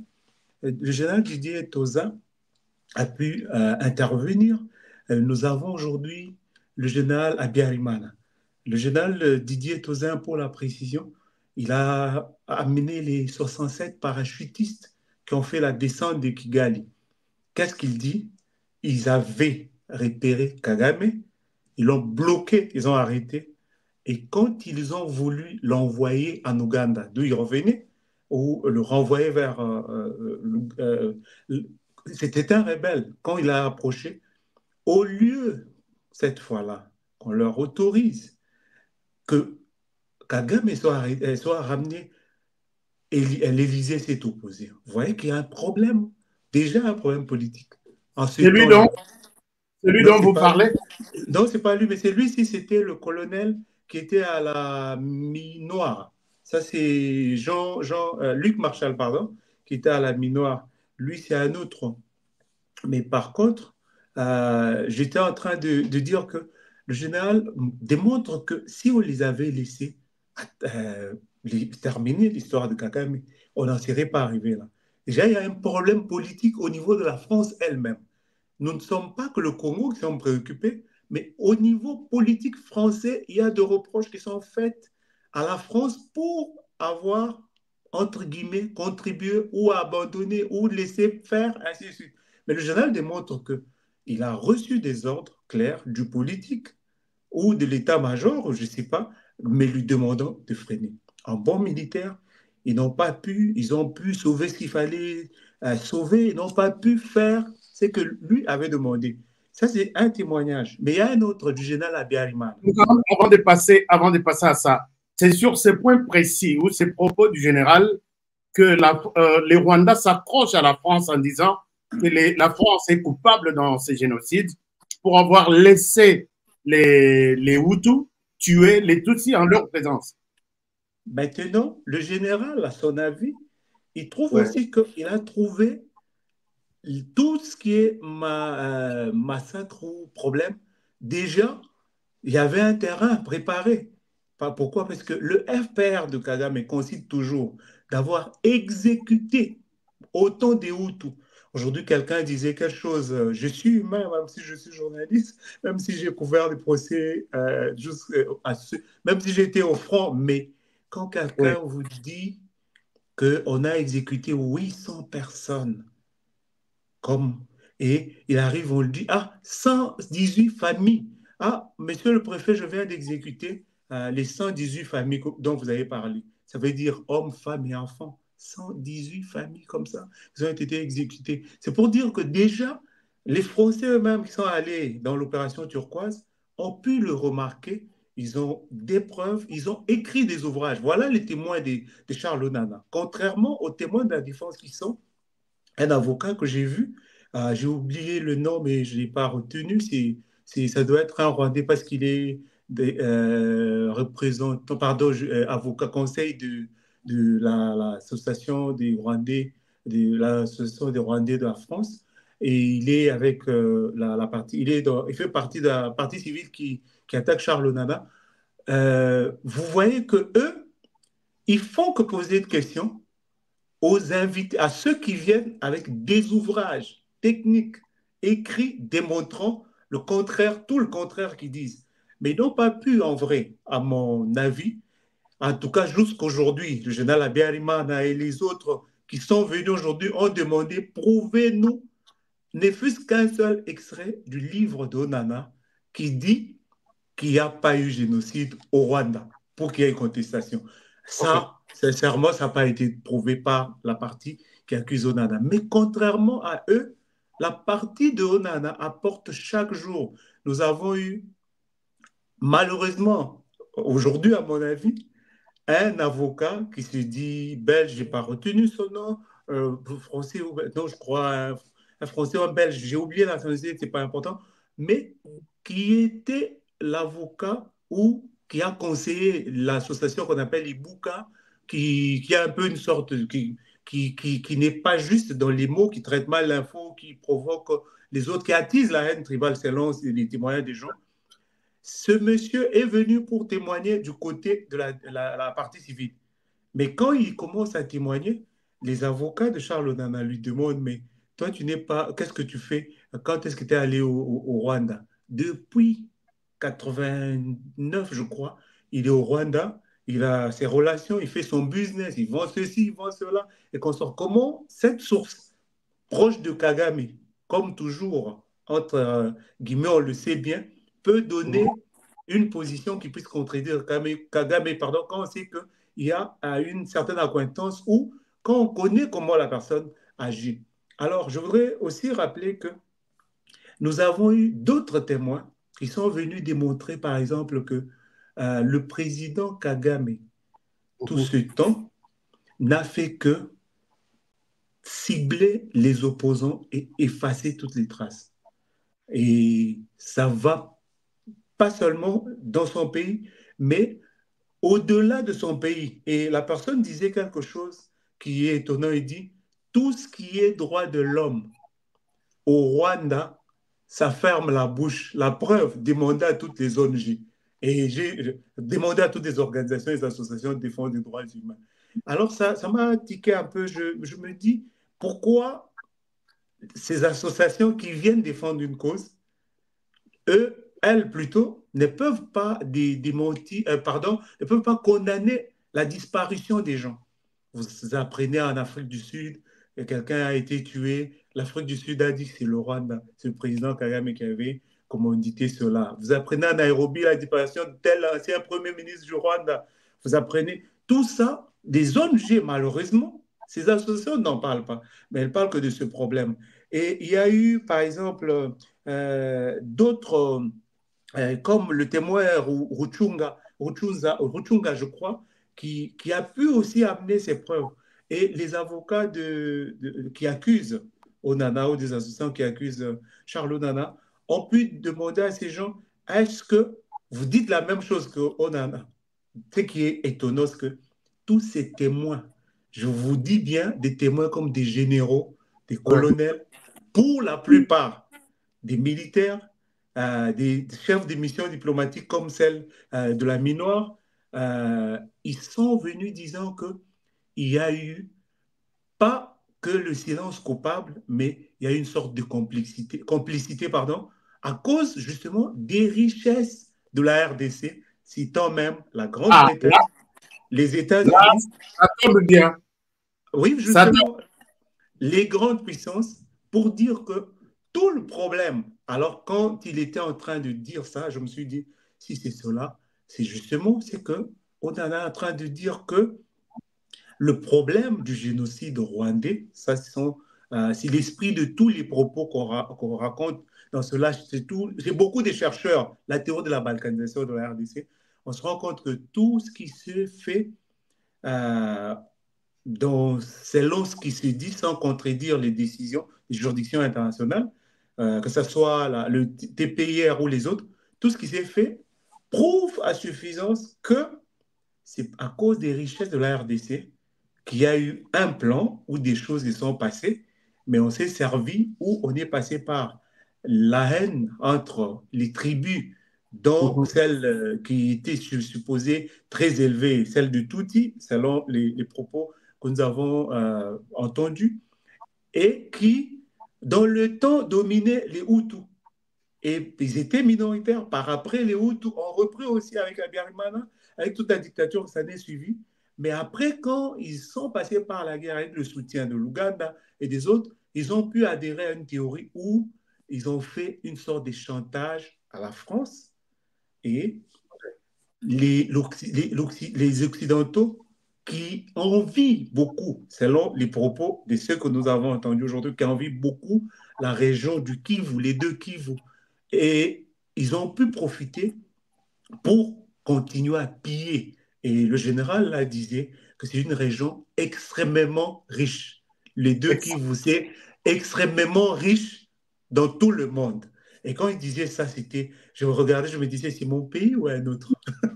Le général Didier Tauzin a pu euh, intervenir. Euh, nous avons aujourd'hui le général Abiyarimana. Le général Didier Tauzin, pour la précision, il a amené les soixante-sept parachutistes qui ont fait la descente de Kigali. Qu'est-ce qu'il dit? Ils avaient repéré Kagame, ils l'ont bloqué, ils ont arrêté. Et quand ils ont voulu l'envoyer en Ouganda, d'où il revenait, ou le renvoyer vers... Euh, euh, euh, c'était un rebelle. Quand il a approché, au lieu, cette fois-là, qu'on leur autorise que Kagame soit, arrêté, soit ramené, et l'Élysée s'est opposé. Vous voyez qu'il y a un problème, déjà un problème politique. C'est lui donc Celui dont vous parlez? Non, ce n'est pas lui, mais c'est lui, si c'était le colonel qui était à la Minoire. Ça, c'est Jean, Jean, euh, Luc Marshall, pardon, qui était à la Minoire. Lui, c'est un autre. Mais par contre, euh, j'étais en train de, de dire que le général démontre que si on les avait laissés euh, les, terminer l'histoire de Kagame, on n'en serait pas arrivé là. Déjà, il y a un problème politique au niveau de la France elle-même. Nous ne sommes pas que le Congo qui sommes préoccupés, mais au niveau politique français, il y a des reproches qui sont faits à la France pour avoir entre guillemets, contribuer ou abandonner ou laisser faire, ainsi de suite. Mais le général démontre qu'il a reçu des ordres clairs du politique ou de l'état-major, je ne sais pas, mais lui demandant de freiner. En bon militaire, ils n'ont pas pu, ils ont pu sauver ce qu'il fallait euh, sauver, ils n'ont pas pu faire ce que lui avait demandé. Ça, c'est un témoignage. Mais il y a un autre du général Abiyarimana. Avant de passer, avant de passer à ça, c'est sur ces points précis ou ces propos du général que la, euh, les Rwandais s'accrochent à la France en disant que les, la France est coupable dans ces génocides pour avoir laissé les, les Hutus tuer les Tutsis en leur présence. Maintenant, le général, à son avis, il trouve Ouais. aussi qu'il a trouvé tout ce qui est ma, euh, massacre ou problème. Déjà, il y avait un terrain préparé. Pas pourquoi? Parce que le F P R de Kagame concite toujours d'avoir exécuté autant des Hutus. Aujourd'hui, quelqu'un disait quelque chose. euh, Je suis humain, même si je suis journaliste, même si j'ai couvert des procès, euh, juste, euh, à ce- même si j'étais au front. Mais quand quelqu'un vous dit qu'on a exécuté huit cents personnes, comme, et il arrive, on le dit, ah, cent dix-huit familles. Ah, monsieur le préfet, je viens d'exécuter euh, les cent dix-huit familles dont vous avez parlé. Ça veut dire hommes, femmes et enfants. cent dix-huit familles comme ça, ils ont été exécutées. C'est pour dire que déjà, les Français eux-mêmes qui sont allés dans l'opération turquoise ont pu le remarquer. Ils ont des preuves, ils ont écrit des ouvrages. Voilà les témoins de, de Charles Onana. Contrairement aux témoins de la défense qui sont un avocat que j'ai vu, euh, j'ai oublié le nom, mais je ne l'ai pas retenu. C'est, c'est, ça doit être un Rwandais parce qu'il est des, euh, représentant, pardon, je- euh, avocat conseil de, de la- l'association des Rwandais, de l'association des Rwandais de la France. Et il est avec euh, la, la partie, il, est dans- il fait partie de la partie civile qui, qui attaque Charles Onana. Euh, vous voyez que eux, ils font que poser de questions aux invités, à ceux qui viennent avec des ouvrages techniques écrits démontrant le contraire, tout le contraire qu'ils disent. Mais ils n'ont pas pu, en vrai, à mon avis, en tout cas jusqu'aujourd'hui, le général Abiyarimana et les autres qui sont venus aujourd'hui ont demandé, prouvez-nous, ne fût-ce qu'un seul extrait du livre d'Onana qui dit qu'il n'y a pas eu génocide au Rwanda pour qu'il y ait une contestation. Ça, sincèrement, ça n'a pas été prouvé par la partie qui accuse Onana. Mais contrairement à eux, la partie de Onana apporte chaque jour. Nous avons eu, malheureusement, aujourd'hui, à mon avis, un avocat qui se dit belge, je n'ai pas retenu son nom, euh, français ou non, je crois un, un français ou un belge, j'ai oublié la nationalité, ce n'est pas important, mais qui était l'avocat ou qui a conseillé l'association qu'on appelle Ibuka, qui, qui a un peu une sorte, de- qui, qui, qui, qui n'est pas juste dans les mots, qui traite mal l'info, qui provoque les autres, qui attise la haine tribale selon les témoignages des gens. Ce monsieur est venu pour témoigner du côté de la, la- la partie civile. Mais quand il commence à témoigner, les avocats de Charles Onana lui demandent, mais toi, tu n'es pas, qu'est-ce que tu fais? Quand est-ce que tu es allé au, au- au Rwanda? Depuis quatre-vingt-neuf, je crois, il est au Rwanda, il a ses relations, il fait son business, il vend ceci, il vend cela, et qu'on sort. Comment cette source proche de Kagame, comme toujours, entre euh, guillemets, on le sait bien, peut donner une position qui puisse contredire Kagame, Kagame, pardon, quand on sait qu'il y a euh, une certaine acquaintance ou quand on connaît comment la personne agit. Alors, je voudrais aussi rappeler que nous avons eu d'autres témoins qui sont venus démontrer, par exemple, que euh, le président Kagame, tout ce temps, n'a fait que cibler les opposants et effacer toutes les traces. Et ça va pas seulement dans son pays, mais au-delà de son pays. Et la personne disait quelque chose qui est étonnant. Il dit, tout ce qui est droit de l'homme au Rwanda, ça ferme la bouche. La preuve, demandez à toutes les O N G. Et j'ai demandé à toutes les organisations et les associations de défense des droits humains. Alors ça, ça m'a tiqué un peu. Je, je me dis, pourquoi ces associations qui viennent défendre une cause, eux, elles plutôt, ne peuvent pas dé- démentir, euh, pardon, ne peuvent pas condamner la disparition des gens. Vous apprenez en Afrique du Sud que quelqu'un a été tué. L'Afrique du Sud a dit que c'est le Rwanda, c'est le président Kagame qui avait commandité cela. Vous apprenez à Nairobi la disparition de tel ancien premier ministre du Rwanda. Vous apprenez tout ça, des O N G, malheureusement, ces associations n'en parlent pas, mais elles parlent que de ce problème. Et il y a eu, par exemple, euh, d'autres, euh, comme le témoin Ruchunga, Ruchunga, Ruchunga, je crois, qui, qui a pu aussi amener ses preuves. Et les avocats de, de, qui accusent Onana, ou des associations qui accusent Charles Onana, ont pu demander à ces gens, est-ce que vous dites la même chose que Onana? Ce qui est étonnant, c'est que tous ces témoins, je vous dis bien, des témoins comme des généraux, des colonels, pour la plupart des militaires, euh, des chefs de missions diplomatiques comme celle euh, de la Minoire, euh, ils sont venus disant qu'il y a eu pas que le silence coupable, mais il y a une sorte de complicité, complicité pardon, à cause justement des richesses de la R D C, citant même la Grande-Bretagne, ah, les États-Unis. Ça tombe bien. Oui, justement, les grandes puissances, pour dire que tout le problème, alors quand il était en train de dire ça, je me suis dit, si c'est cela, c'est justement, c'est qu'on en est en train de dire que le problème du génocide rwandais, ça sont, euh, c'est l'esprit de tous les propos qu'on ra qu'on raconte dans cela. C'est beaucoup de chercheurs, la théorie de la balkanisation de la R D C, on se rend compte que tout ce qui se fait euh, dans, selon ce qui se dit, sans contredire les décisions des juridictions internationales, euh, que ce soit la, le T P I R ou les autres, tout ce qui s'est fait prouve à suffisance que c'est à cause des richesses de la R D C qu'il y a eu un plan où des choses se sont passées, mais on s'est servi où on est passé par la haine entre les tribus, dont mmh. celle euh, qui était supposée très élevée, celle de Tutsi, selon les, les propos que nous avons euh, entendus, et qui, dans le temps, dominaient les Hutus. Et ils étaient minoritaires. Par après, les Hutus ont repris aussi avec Habyarimana, avec toute la dictature que ça n'est suivi. Mais après, quand ils sont passés par la guerre avec le soutien de l'Ouganda et des autres, ils ont pu adhérer à une théorie où ils ont fait une sorte de chantage à la France et les, les, les Occidentaux qui envient beaucoup, selon les propos de ceux que nous avons entendus aujourd'hui, qui envient beaucoup la région du Kivu, les deux Kivu. Et ils ont pu profiter pour continuer à piller. Et le général là disait que c'est une région extrêmement riche. Les deux Kivu, c'est extrêmement riche dans tout le monde. Et quand il disait ça, c'était, je me regardais, je me disais, c'est mon pays ou un autre?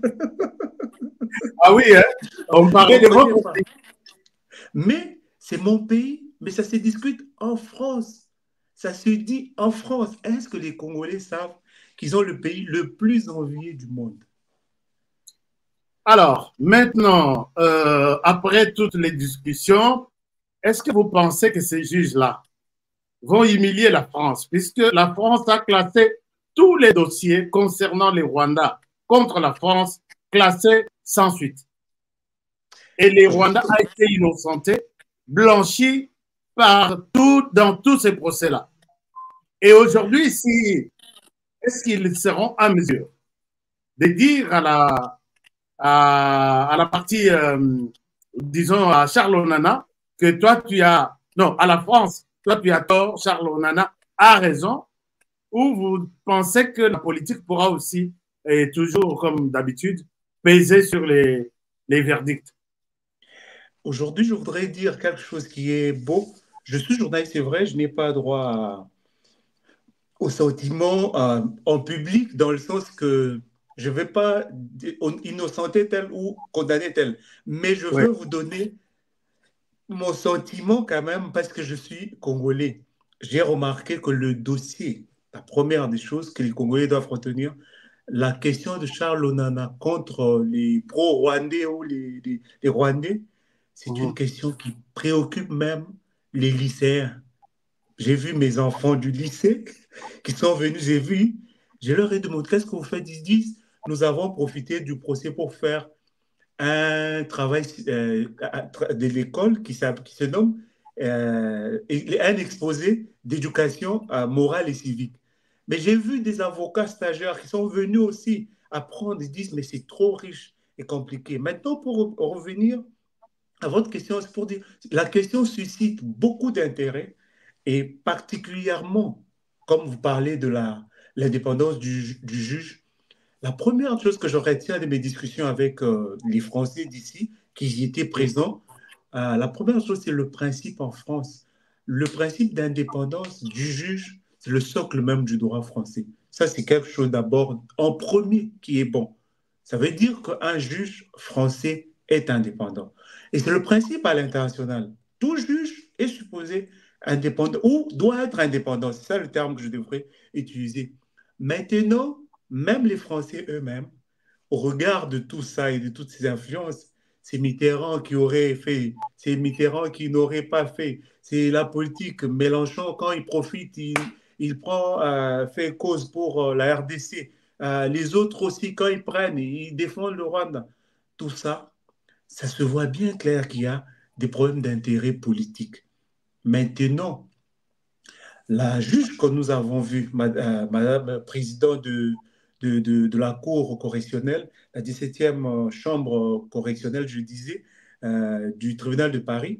Ah oui, hein? On parlait de mon pays. Mais c'est mon pays, mais ça se discute en France. Ça se dit en France. Est-ce que les Congolais savent qu'ils ont le pays le plus envié du monde? Alors, maintenant, euh, après toutes les discussions, est-ce que vous pensez que ces juges-là vont humilier la France, puisque la France a classé tous les dossiers concernant les Rwandais contre la France, classés sans suite. Et les Rwandais ont été innocentés, blanchis par tout, dans tous ces procès-là. Et aujourd'hui, si, est-ce qu'ils seront en mesure de dire à la, à, à la partie, euh, disons, à Charles Onana, que toi, tu as, non, à la France, toi, tu as tort, Charles Onana a raison, ou vous pensez que la politique pourra aussi, et toujours comme d'habitude, peser sur les, les verdicts? Aujourd'hui, je voudrais dire quelque chose qui est beau. Je suis journaliste, c'est vrai, je n'ai pas droit à, au sentiment euh, en public, dans le sens que je ne vais pas innocenter tel ou condamner tel, mais je veux ouais. vous donner mon sentiment quand même, parce que je suis Congolais. J'ai remarqué que le dossier, la première des choses que les Congolais doivent retenir, la question de Charles Onana contre les pro-Rwandais ou les, les, les Rwandais, c'est mmh. une question qui préoccupe même les lycéens. J'ai vu mes enfants du lycée qui sont venus, j'ai vu, je leur ai demandé, qu'est-ce que vous faites? Ils disent, nous avons profité du procès pour faire un travail euh, de l'école qui, qui se nomme euh, un exposé d'éducation euh, morale et civique. Mais j'ai vu des avocats stagiaires qui sont venus aussi apprendre, ils disent, mais c'est trop riche et compliqué. Maintenant, pour revenir à votre question, c'est pour dire, la question suscite beaucoup d'intérêt et particulièrement, comme vous parlez de la, l'indépendance du, du juge, la première chose que je retiens de mes discussions avec euh, les Français d'ici, qui y étaient présents, euh, la première chose, c'est le principe en France. Le principe d'indépendance du juge, c'est le socle même du droit français. Ça, c'est quelque chose d'abord, en premier, qui est bon. Ça veut dire qu'un juge français est indépendant. Et c'est le principe à l'international. Tout juge est supposé indépendant ou doit être indépendant. C'est ça le terme que je devrais utiliser. Maintenant, même les Français eux-mêmes, au regard de tout ça et de toutes ces influences, c'est Mitterrand qui aurait fait, c'est Mitterrand qui n'aurait pas fait, c'est la politique. Mélenchon, quand il profite, il, il prend, euh, fait cause pour euh, la R D C. Euh, les autres aussi, quand ils prennent, ils défendent le Rwanda. Tout ça, ça se voit bien clair qu'il y a des problèmes d'intérêt politique. Maintenant, la juge que nous avons vue, Madame, Madame Président de, de, de, de la Cour correctionnelle, la dix-septième chambre correctionnelle, je disais, euh, du tribunal de Paris,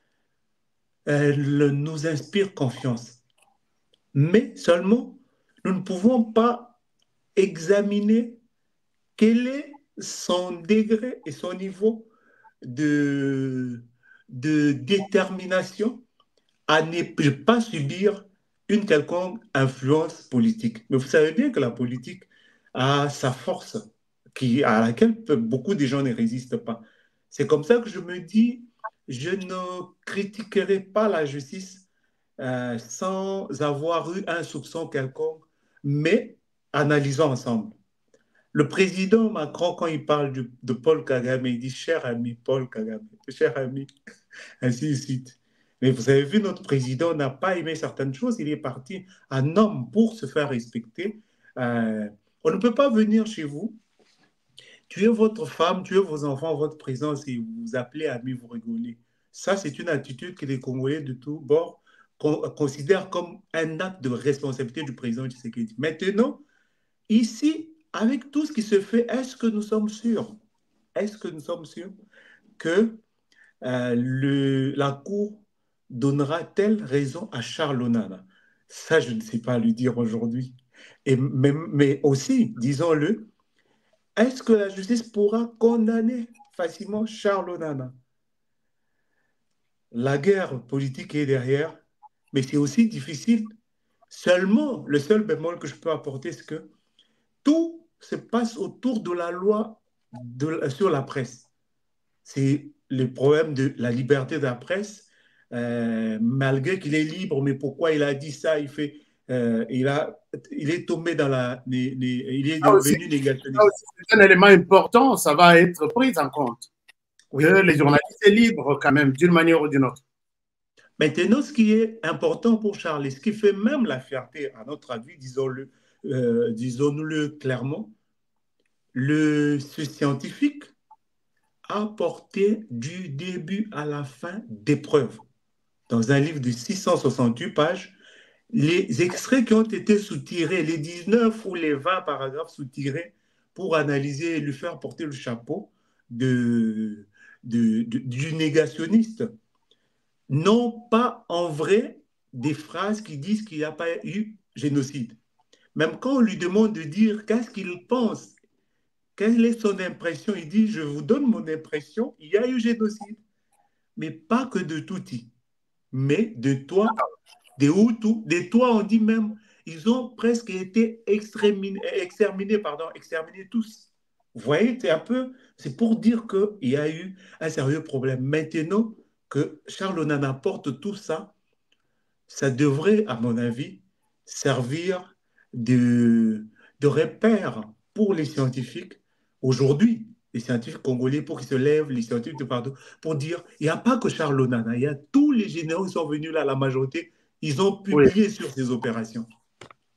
elle nous inspire confiance. Mais seulement, nous ne pouvons pas examiner quel est son degré et son niveau de, de détermination à ne pas subir une quelconque influence politique. Mais vous savez bien que la politique a sa force qui, à laquelle beaucoup de gens ne résistent pas. C'est comme ça que je me dis, je ne critiquerai pas la justice euh, sans avoir eu un soupçon quelconque, mais analysons ensemble. Le président Macron, quand il parle de, de Paul Kagame, il dit « cher ami Paul Kagame »,« cher ami », ainsi de suite. Mais vous avez vu, notre président n'a pas aimé certaines choses. Il est parti un homme pour se faire respecter. Euh, on ne peut pas venir chez vous, tuer votre femme, tuer vos enfants, votre présence et vous appeler ami, vous rigoler. Ça, c'est une attitude que les Congolais de tous bords considèrent comme un acte de responsabilité du président Tshisekedi. Maintenant, ici, avec tout ce qui se fait, est-ce que nous sommes sûrs, est-ce que nous sommes sûrs que euh, le, la Cour donnera-t-elle raison à Charles Onana? Ça, je ne sais pas lui dire aujourd'hui. Et, mais, mais aussi, disons-le, est-ce que la justice pourra condamner facilement Charles Onana? La guerre politique est derrière, mais c'est aussi difficile. Seulement, le seul bémol que je peux apporter, c'est que tout se passe autour de la loi de, sur la presse. C'est le problème de la liberté de la presse. Euh, malgré qu'il est libre, mais pourquoi il a dit ça, il, fait, euh, il, a, il est tombé dans la... Né, né, il est devenu négationniste. C'est un élément important, ça va être pris en compte. Oui. Que les journalistes sont libres quand même, d'une manière ou d'une autre. Maintenant, ce qui est important pour Charles, et ce qui fait même la fierté, à notre avis, disons-le, euh, disons-le clairement, le, ce scientifique a porté du début à la fin des preuves. Dans un livre de six cent soixante-huit pages, les extraits qui ont été soutirés, les dix-neuf ou les vingt paragraphes soutirés pour analyser et lui faire porter le chapeau de, de, de, du négationniste, n'ont pas en vrai des phrases qui disent qu'il n'y a pas eu génocide. Même quand on lui demande de dire qu'est-ce qu'il pense, quelle est son impression, il dit « je vous donne mon impression, il y a eu génocide ». Mais pas que de Tutsi, mais de toi, des Hutus, des toi, on dit même, ils ont presque été exterminés, exterminés, pardon, exterminés tous. Vous voyez, c'est un peu, c'est pour dire qu'il y a eu un sérieux problème. Maintenant que Charles Onana porte tout ça, ça devrait, à mon avis, servir de, de repère pour les scientifiques aujourd'hui, les scientifiques congolais, pour qu'ils se lèvent, les scientifiques de partout, pour dire, il n'y a pas que Charles Onana, il y a tous les généraux qui sont venus là, la majorité, ils ont publié oui. sur ces opérations.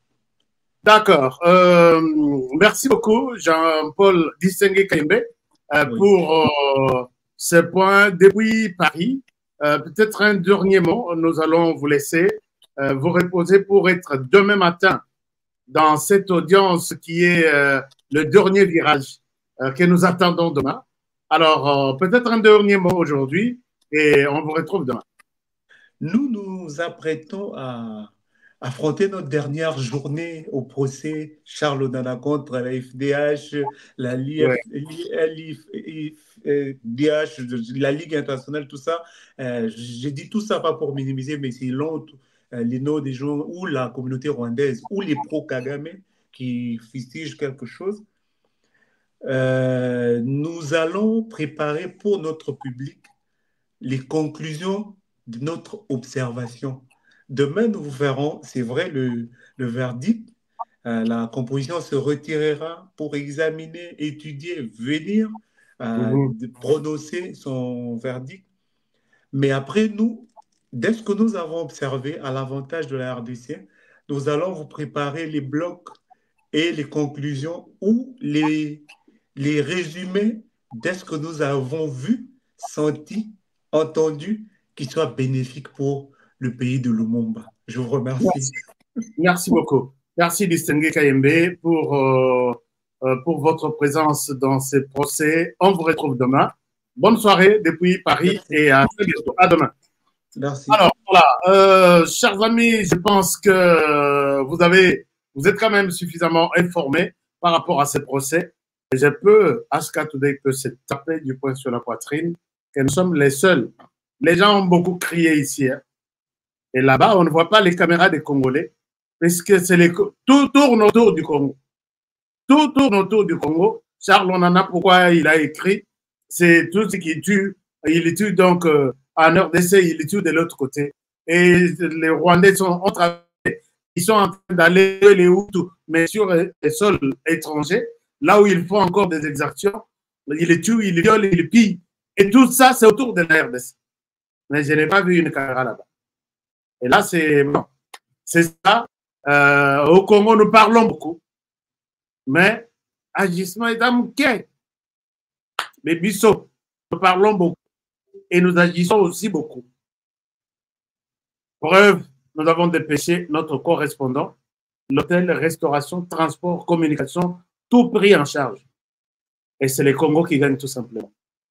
D'accord. Euh, merci beaucoup, Jean-Paul Distingué Kaimbe. euh, Oui. pour euh, ce point depuis Paris. Euh, Peut-être un dernier mot, nous allons vous laisser euh, vous reposer pour être demain matin dans cette audience qui est euh, le dernier virage euh, que nous attendons demain. Alors, euh, peut-être un dernier mot aujourd'hui et on vous retrouve demain. Nous nous apprêtons à affronter notre dernière journée au procès Charles Onana contre la F D H, la Ouais. D H, la Ligue internationale, tout ça. Euh, J'ai dit tout ça pas pour minimiser, mais c'est long, euh, les noms des gens ou la communauté rwandaise ou les pro-Kagame qui fustigent quelque chose. Euh, nous allons préparer pour notre public les conclusions de notre observation. Demain, nous vous verrons, c'est vrai, le, le verdict. Euh, la composition se retirera pour examiner, étudier, venir euh, Mhm. de prononcer son verdict. Mais après, nous, dès ce que nous avons observé à l'avantage de la R D C, nous allons vous préparer les blocs et les conclusions ou les, les résumés dès ce que nous avons vu, senti, entendu, qui soit bénéfique pour le pays de Lumumba. Je vous remercie. Merci, Merci beaucoup. Merci distingué Kayembe pour, euh, euh, pour votre présence dans ce procès. On vous retrouve demain. Bonne soirée depuis Paris. Merci. Et à très bientôt. À demain. Merci. Alors voilà, euh, chers amis, je pense que vous avez, vous êtes quand même suffisamment informés par rapport à ce procès. Et je peux, Aska Today peut se taper du poing sur la poitrine que nous sommes les seuls. Les gens ont beaucoup crié ici. Hein. Et là-bas, on ne voit pas les caméras des Congolais, puisque c'est les, tout tourne autour du Congo. Tout tourne autour du Congo. Charles Onana, pourquoi il a écrit, c'est tout ce qui tue. Il tue donc euh, en R D C, il tue de l'autre côté. Et les Rwandais sont en train, ils sont en train d'aller les Hutus, mais sur les sols étrangers, là où il faut encore des exactions, il les tue, il les viole, il les pille. Et tout ça, c'est autour de la R D C. Mais je n'ai pas vu une caméra là-bas. Et là, c'est bon. C'est ça. Euh, au Congo, nous parlons beaucoup. Mais, agissement est amouqué. Mais Bissot, nous parlons beaucoup. Et nous agissons aussi beaucoup. Preuve, nous avons dépêché notre correspondant, l'hôtel, restauration, transport, communication, tout pris en charge. Et c'est les Congo qui gagnent tout simplement.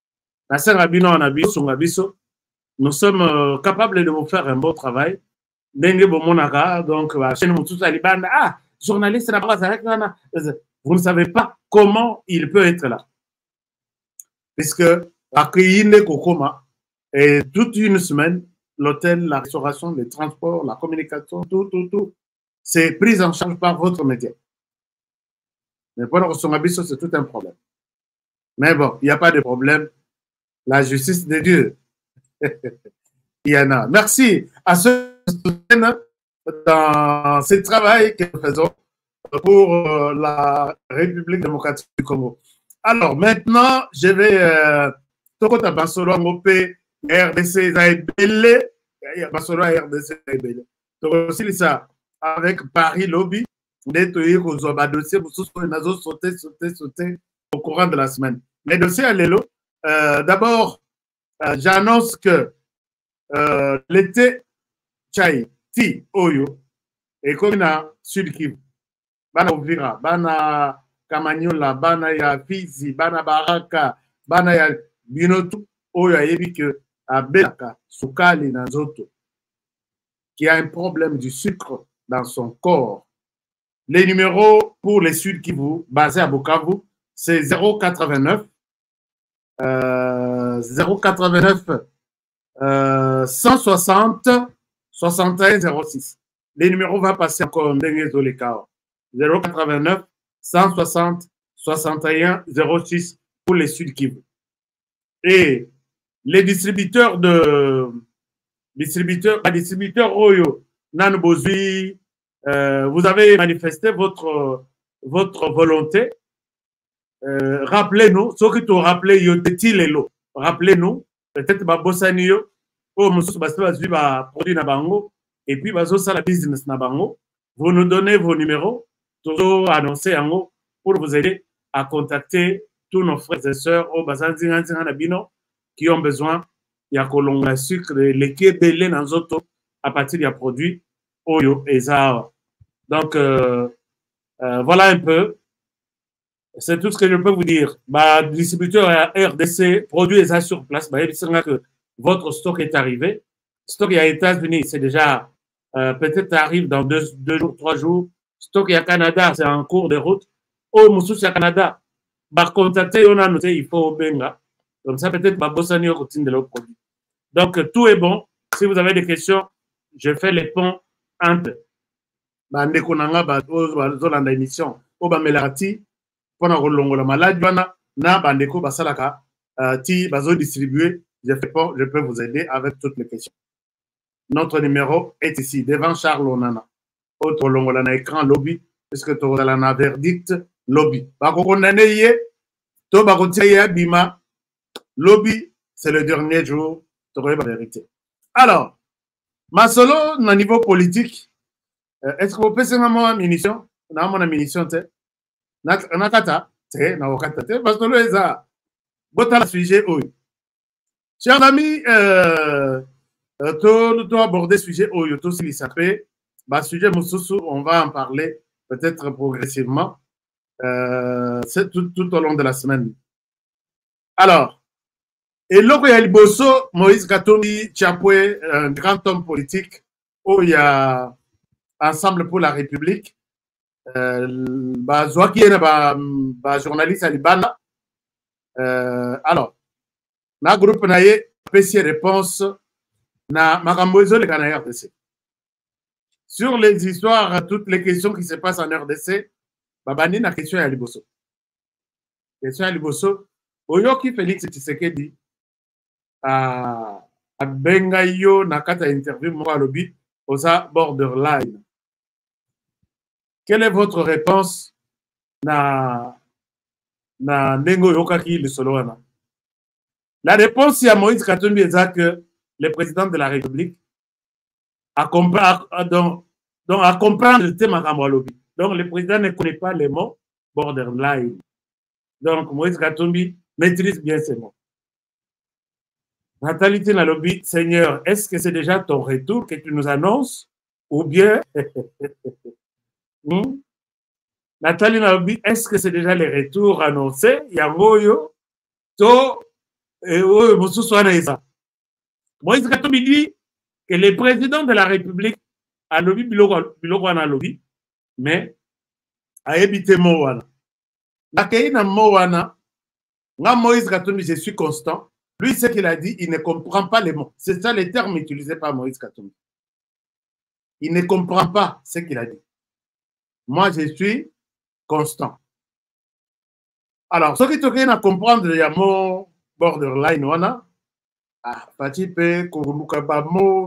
Nous sommes euh, capables de vous faire un beau travail. Donc, ah, journaliste, vous ne savez pas comment il peut être là. Puisque, accueillir Kokoma, et toute une semaine, l'hôtel, la restauration, les transports, la communication, tout, tout, tout, c'est pris en charge par votre média. Mais pour le Songabiso, c'est tout un problème. Mais bon, il n'y a pas de problème. La justice de Dieu. Il y en a. Merci à ceux qui soutiennent dans ce travail que nous faisons pour euh, la République démocratique du Congo. Alors, maintenant, je vais... Euh, Tokota Basolo Ngopé, R D C Zaibele, Basolo R D C Zaibele. Donc, aussi, ça, avec Paris Lobby, nettoyer vos dossiers, vous sauter, sauter, sauter au courant de la semaine. Les dossiers à l'élo, euh, d'abord, euh, j'annonce que euh, l'été, Chai, Ti, Oyo, et comme na Sud Kivu, Bana Ovira, Bana Kamanyola, Bana ya Fizi, Bana Baraka, Bana ya Binotu, Oyo ayebi que Abelaka, Soukali Nazoto, qui a un problème du sucre dans son corps. Les numéros pour les Sud Kivu, basés à Bukavu, c'est zéro quatre-vingt-neuf, euh, zéro quatre-vingt-neuf, euh, cent soixante, soixante et un, zéro six. Les numéros vont passer encore en dernier dans les cas. zéro quatre-vingt-neuf, cent soixante, soixante et un, zéro six pour les Sud Kivu. Et les distributeurs de distributeurs, les distributeurs Oyo, Nanobozui, euh, vous avez manifesté votre, votre volonté. Euh, rappelez-nous, ceux qui t'ont rappelé, rappelez-nous, peut-être Babossanio, ou Moussou Bassi va produire Nabango, et puis Bazo ça la business Nabango. Vous nous donnez vos numéros, toujours annoncés en haut, pour vous aider à contacter tous nos frères et sœurs au Bazanzinga Nabino qui ont besoin il y a kolonga sucre l'équipe belé dans auto à partir des produits Oyo et ça. Donc euh, euh, voilà un peu. C'est tout ce que je peux vous dire. Bah, distributeur à R D C produit ça sur place. Bah, il sera que votre stock est arrivé. Stock à États-Unis, c'est déjà euh, peut-être arrive dans deux, deux jours, trois jours. Stock à Canada, c'est en cours de route. Au Moussous à Canada, bah, contactez, on a noté, il faut benga. Comme ça, peut-être, bah, bossani au routine de l'autre produit. Donc, tout est bon. Si vous avez des questions, je fais les ponts entre. Bah, ndekonanga, bah, aux émission, au Bamelarati, pendant que la maladie, na bandeko, bah, salaka, ti, bazo distribué, je fais pas, je peux vous aider avec toutes les questions. Notre numéro est ici, devant Charles Onana. Autre longola écran lobby, puisque tu as un verdict lobby. Bako condamné yé, to bako tiye bima, lobby, c'est le dernier jour, tu aurais la vérité. Alors, ma solo, au niveau politique, est-ce que vous pensez que ma munition, na mon munition, te, na kata, te, na wakata te, parce que le eza, bota la sujet, oui. Chers amis, euh, tu dois aborder le sujet au Yoto s'il s'appelle. Le sujet Moussoussou, on va en parler peut-être progressivement euh, tout, tout au long de la semaine. Alors, et là, il y a le bosso, Moïse Katumbi Tchapoué, un grand homme politique, où il y a Ensemble pour la République, euh, bah, Zouaki, bah, bah, journaliste à Libana. Euh, alors, na groupe naye pesi réponse na makambozo le Canada R D C. Sur les histoires, toutes les questions qui se passent en R D C, babani na question ya liboso. Question ya liboso, oyoki Félix Tshisekedi a a benga yo na kata interview mo alobi osa borderline. Quelle est votre réponse na na nengo yokaki le solo wana? La réponse à Moïse Katumbi est que le président de la République a compris, donc, donc à comprendre le thème à Kamwalobi. Donc le président ne connaît pas les mots borderline. Donc Moïse Katumbi maîtrise bien ces mots. Nathalie Tinalobi, Seigneur, est-ce que c'est déjà ton retour que tu nous annonces ou bien hmm? Nathalie Tinalobi, est-ce que c'est déjà le retour annoncé? Yangoyo, to et oh, Moïse Katumbi dit que le président de la République a lobby biloko na lobby, mais a évité Mowana. La Keina Mowana, moi Moïse Katumbi, je suis constant. Lui, ce qu'il a dit, il ne comprend pas les mots. C'est ça les termes utilisés par Moïse Katumbi. Il ne comprend pas ce qu'il a dit. Moi, je suis constant. Alors, ce qui te vient à comprendre, il y a mon borderline, wana. Ah, Patipe, Kurumukabamo.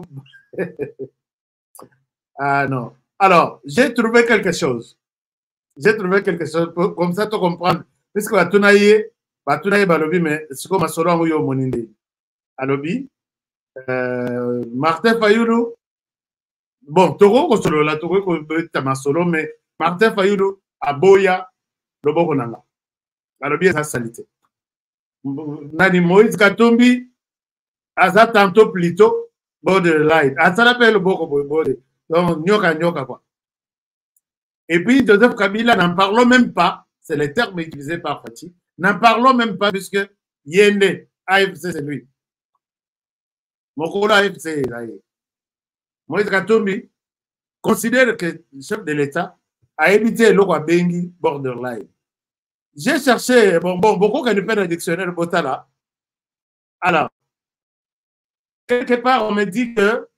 Ah non. Alors, j'ai trouvé quelque chose. J'ai trouvé quelque chose, pour, comme ça, tu comprends. Puisque la tunaye, la tunaye balobi, mais c'est comme un solo yo moninde. Alobi, euh, Martin Fayoulou. Bon, Toro, ko solo la Toro, ko tama solo, mais Martin Fayoulou, aboya, lobo konanga. Alobi, ça salité. Nani Moïse Katumbi, aza tantôt plutôt borderline. Asa l'appelle beaucoup border. Donc, nyoka nyoka quoi. Et puis, Joseph Kabila, n'en parlons même pas. C'est le terme utilisé par Fatih. N'en parlons même pas puisque Yende, A F C, c'est lui. Mokolo A F C, là. Moïse Katumbi considère que le chef de l'État a évité le roi Bengi borderline. J'ai cherché, bon, bon, beaucoup qui nous fait le dictionnaire Botala. Alors, quelque part, on me dit que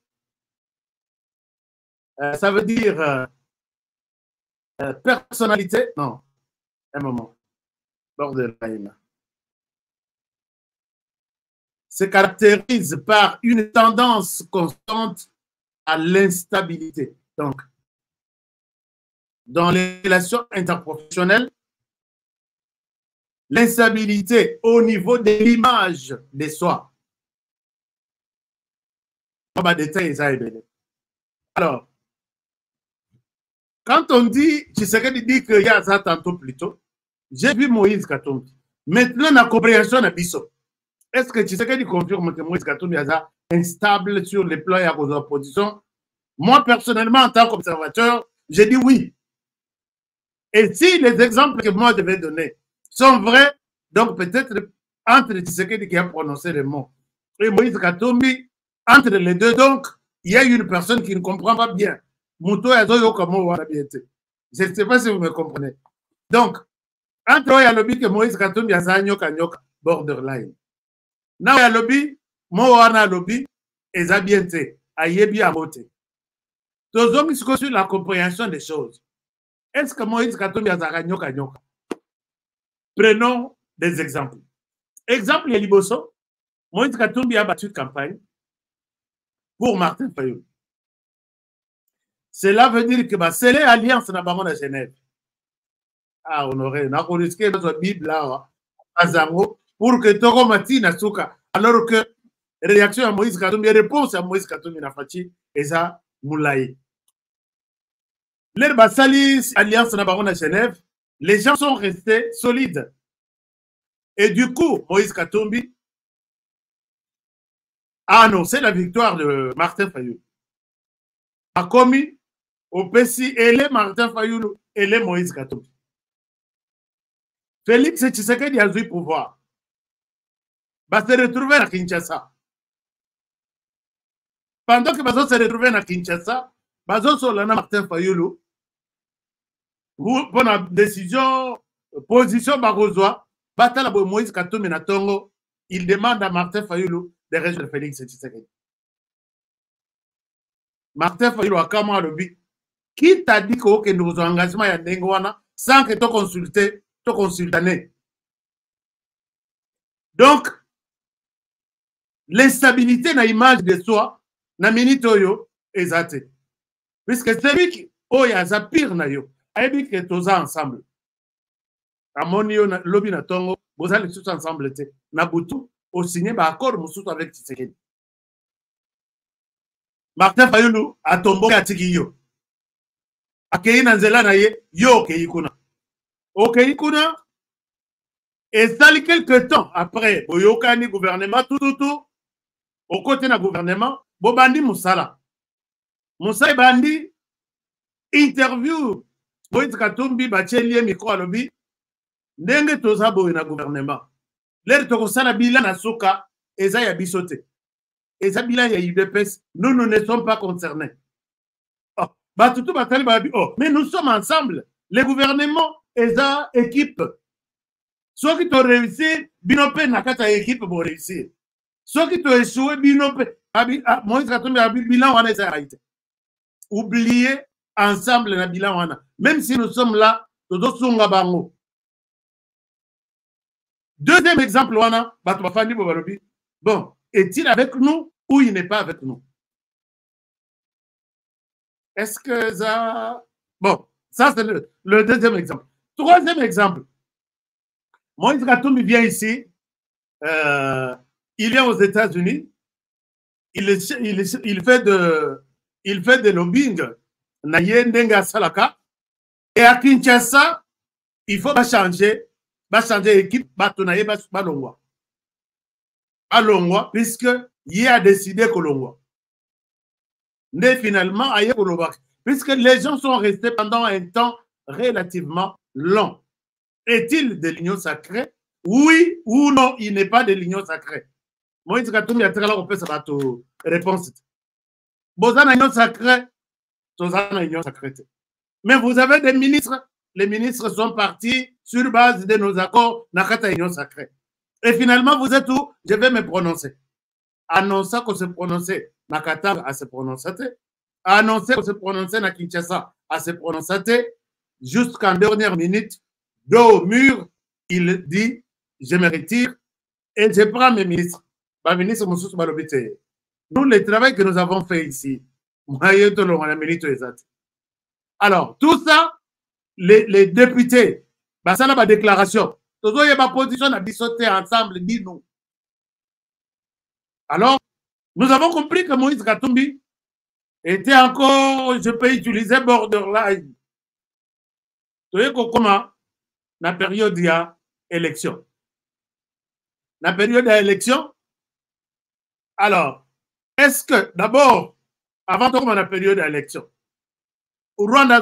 euh, ça veut dire euh, euh, personnalité. Non, un moment. Borderline. Se caractérise par une tendance constante à l'instabilité. Donc, dans les relations interprofessionnelles, l'instabilité au niveau de l'image de soi. Alors, quand on dit, tu sais qu'il dit qu'il y a ça tantôt plus tôt, j'ai vu Moïse Katumbi. Maintenant, la compréhension de Bisso. Est-ce que tu sais qu'il confirme que Moïse Katumbi est instable sur les plans et à cause de l'opposition? Moi, personnellement, en tant qu'observateur, j'ai dit oui. Et si les exemples que moi je vais donner sont vrais, donc peut-être entre Tshisekedi qui a prononcé les mots et Moïse Katumbi, entre les deux, donc, il y a une personne qui ne comprend pas bien. Mouto Yazoyo Kamo Warabiete. Je ne sais pas si vous me comprenez. Donc, entre eux, il y a le but que Moïse Katumbi a sa nyoka nyoka borderline. Now, il y a le but, moi, on a le but, et ça bien été, à yebi à voter. Donc, on sur la compréhension des choses. Est-ce que Moïse Katumbi a sa nyoka nyoka? Prenons des exemples. Exemple, il y a Liboso. Moïse Katumbi a battu de campagne pour Martin Fayulu. Cela veut dire que bah, c'est l'alliance dans la Genève. Ah, honoré, on a risqué notre Bible là, pour que Togo Mati n'a souka. Alors que réaction à Moïse Katumbi, réponse à Moïse Katumbi n'a fachi, et ça, moulaye. Les Bassalis, alliance dans la Genève, les gens sont restés solides. Et du coup, Moïse Katumbi a annoncé la victoire de Martin Fayulu. A commis au P C, et les Martin Fayulu et les Moïse Katumbi. Félix Tshisekedi a eu le pouvoir. Va se retrouver à Kinshasa. Pendant que va se retrouver à Kinshasa, va se retrouver à Martin Fayulu pour la décision, position Barozoa, Batala Moïse Katumbi na Tongo, il demande à Martin Fayulu de rejoindre Félix Tshisekedi. Martin Fayulu a comment le but? Qui t'a dit que nos engagements y a Nengwana sans que tu consultes, tu consultes. Donc, l'instabilité na image de soi, na minitoyo, ezate. Puisque celui qui, oh, y a za pire na yo, aïbi que tous ensemble. Amonio, lobi na tongo, vous allez tous ensemble, na boutou, au signé, ba accord, moussou avec Tshisekedi. Martin Fayulu a tombé à Tikiyo. Akei na nzela na ye, yo okei kuna. Okei kuna, et ça, quelques temps après, Boyokani gouvernement, tout, tout, tout, au côté du gouvernement, Bobandi Moussala. Moussa Bandi, interview, Moïse Katumbi, Bachelier, micro à lobby, Nenge Toza Boy na gouvernement. L'air de Kosala Bilan à Soka, et ça y a bisoté. Et ça, Bilan y a U D P S, nous, nous ne sommes pas concernés. Oh, bah, tout, tout, bah, oh, mais nous sommes ensemble. Les gouvernements, et ça, équipe. Ceux qui ont réussi, Binope n'a qu'à ta équipe pour réussir. Ceux qui ont échoué, Binope, Moïse Katumbi a bilan wana eza haïti. Oubliez ensemble na bilan wana. Même si nous sommes là, nous sommes là bango. Deuxième exemple wana, Batouafani Bobalobi. Bon, est-il avec nous ou il n'est pas avec nous? Est-ce que ça... Bon, ça c'est le, le deuxième exemple. Troisième exemple. Moïse Katumbi vient ici, euh, il vient aux États-Unis, il, il, il, fait de, il fait de lobbying, et à Kinshasa, il faut changer, changer l'équipe, Balongwa. Balongwa, puisqu'il a décidé que l'on mais finalement, puisque les gens sont restés pendant un temps relativement long. Est-il de l'union sacrée? Oui ou non, il n'est pas de l'union sacrée. Moïse Katumbi a très là, on peut savoir ta réponse. Bozana union sacrée, Tozana union sacrée. Mais vous avez des ministres, les ministres sont partis sur base de nos accords, Nakata union sacrée. Et finalement, vous êtes où? Je vais me prononcer. Annoncer qu'on se prononcer, Nakata à se prononcer. Annoncer qu'on se prononcer, na Kinshasa à se prononcer, jusqu'en dernière minute. Dos au mur, il dit, je me retire et je prends mes ministres. Ma ministre, nous, le travail que nous avons fait ici, alors, tout ça, les, les députés, bah, ça, là, ma déclaration, tout ça, il y a ma position à bissoter ensemble, dis-nous. Alors, nous avons compris que Moïse Katumbi était encore, je peux utiliser borderline. Vous voyez comment? La période il y a élection. la période d'élection. Alors, est-ce que, d'abord, avant de la période d'élection, au Rwanda,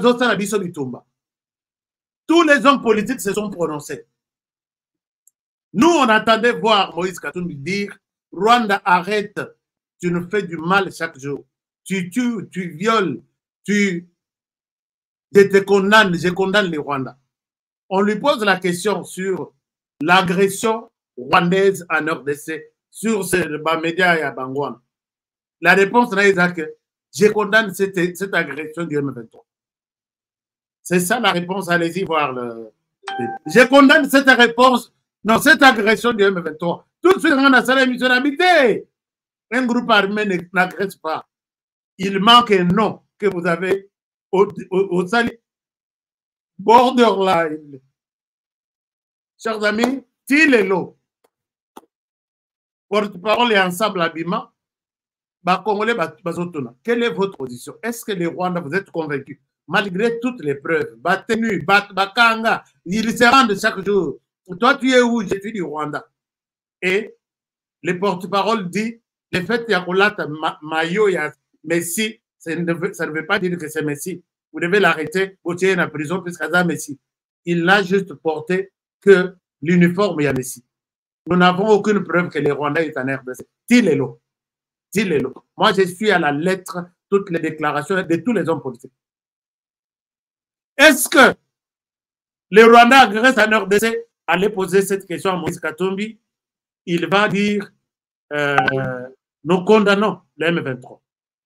tous les hommes politiques se sont prononcés. Nous, on attendait voir Moïse Katumbi dire « Rwanda, arrête, tu nous fais du mal chaque jour. Tu tues, tu violes, tu... Je te condamne, je condamne les Rwandais. » On lui pose la question sur l'agression rwandaise en R D C, sur ces médias et à Bangouan. La réponse est que je condamne cette, cette agression du M vingt-trois. C'est ça la réponse, allez-y voir. Le... Je condamne cette réponse, non, cette agression du M vingt-trois. Tout de suite, on a ça l'émission d'habiter. Un groupe armé n'agresse pas. Il manque un nom que vous avez au, au, au salut. Borderline. Chers amis, Tilelo, porte-parole et ensemble habillement, bah, Congolais, bah, bah, quelle est votre position? Est-ce que les Rwandais, vous êtes convaincus, malgré toutes les preuves, Batenu, Bat, Bakanga, ils se rendent chaque jour. Toi, tu es où? Je suis du Rwanda. Et le porte-parole dit, le fait qu'il y a Mayo, il y a Messi, ça ne, veut, ça ne veut pas dire que c'est Messi. Vous devez l'arrêter, vous tirez en prison, puisqu'il y a Messi. Il n'a juste porté que l'uniforme, il y a Messi. Nous n'avons aucune preuve que les Rwandais est en R D C. Tilelo. Tilelo. Moi, je suis à la lettre toutes les déclarations de tous les hommes politiques. Est-ce que les Rwandais agressent en R D C? Allez poser cette question à Moïse Katumbi. Il va dire euh, nous condamnons le M vingt-trois.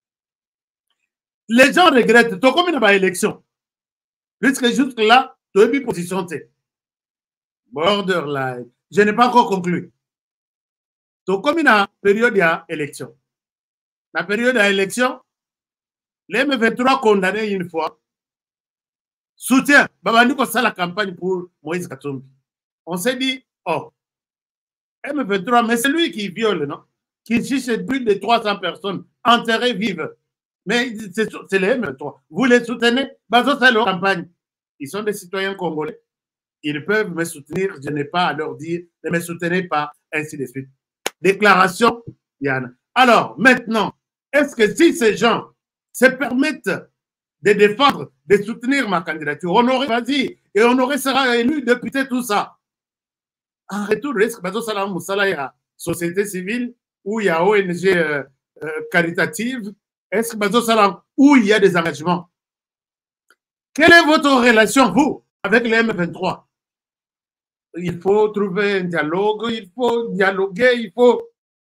Les gens regrettent. Tu as combien d'élections? Puisque jusque-là, tu as mis position T. Borderline. Je n'ai pas encore conclu. Tu as combien de période d'élection? La période d'élection, le M vingt-trois condamné une fois. Soutien. Babani ko ça la campagne pour Moïse Katumbi. On s'est dit, oh, M vingt-trois, mais c'est lui qui viole, non? Qui chiche plus de trois cents personnes enterrées vives. Mais c'est le M vingt-trois. Vous les soutenez? Bazo, c'est leur campagne. Ils sont des citoyens congolais. Ils peuvent me soutenir. Je n'ai pas à leur dire ne me soutenez pas, ainsi de suite. Déclaration, Yann. Alors, maintenant, est-ce que si ces gens se permettent de défendre, de soutenir ma candidature, Honoré, vas-y, et Honoré sera élu député, tout ça. En retour, est-ce que Bazo Salam Moussala, il y a société civile, ou il y a O N G euh, euh, caritative, est-ce que Bazo Salam, où il y a des engagements? Quelle est votre relation, vous, avec le M vingt-trois? Il faut trouver un dialogue, il faut dialoguer, il faut...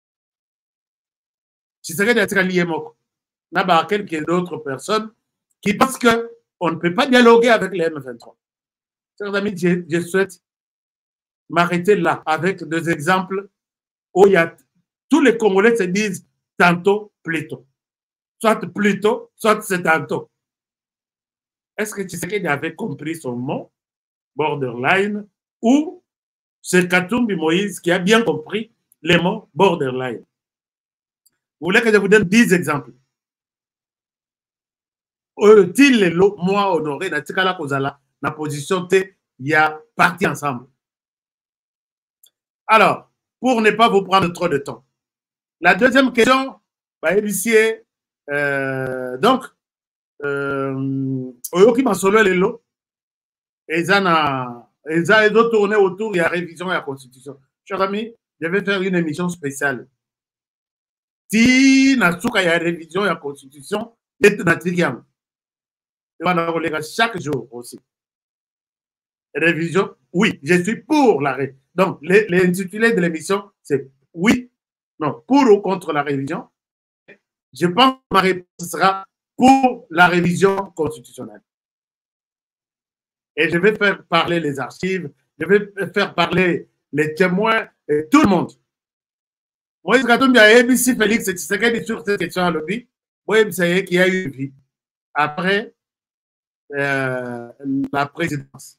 Si c'est d'être lié, il y a quelques d'autres personnes qui pensent qu'on ne peut pas dialoguer avec le M vingt-trois. Chers amis, je, je souhaite m'arrêter là avec deux exemples où il y a tous les Congolais se disent tantôt, plutôt. Soit plutôt, soit c'est tantôt. Est-ce que Tshisekedi avait compris son mot, borderline, ou c'est Katumbi Moïse qui a bien compris les mots borderline? Vous voulez que je vous donne dix exemples? Est-il moi honoré, dans la position T, il y a parti ensemble. Alors, pour ne pas vous prendre trop de temps, la deuxième question, bah, euh, donc, Oyo qui m'a solo les lots, et ils ont tourné autour, il y a révision et la constitution. Chers amis, je vais faire une émission spéciale. Si il y a révision et la constitution, chaque jour aussi. Révision, oui, je suis pour la révision. Donc, l'intitulé de l'émission, c'est oui, non, pour ou contre la révision. Je pense que ma réponse sera pour la révision constitutionnelle. Et je vais faire parler les archives, je vais faire parler les témoins, et tout le monde. Moïse Katumbi a émis si Félix Tshisekedi sur cette question à l'objet, Moïse Tshisekedi qui a eu une vie après euh, la présidence.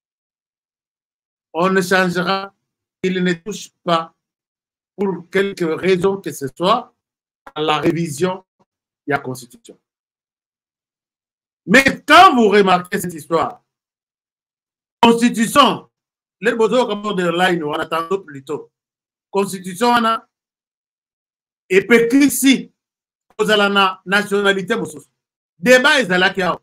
On ne changera, il ne touche pas, pour quelque raison que ce soit, à la révision de la Constitution. Mais quand vous remarquez cette histoire, Constitution, les besoins comme borderline, on attend plutôt. constitution wana epekisi kozala na nationalité mosusu. Débat ezalaki awa.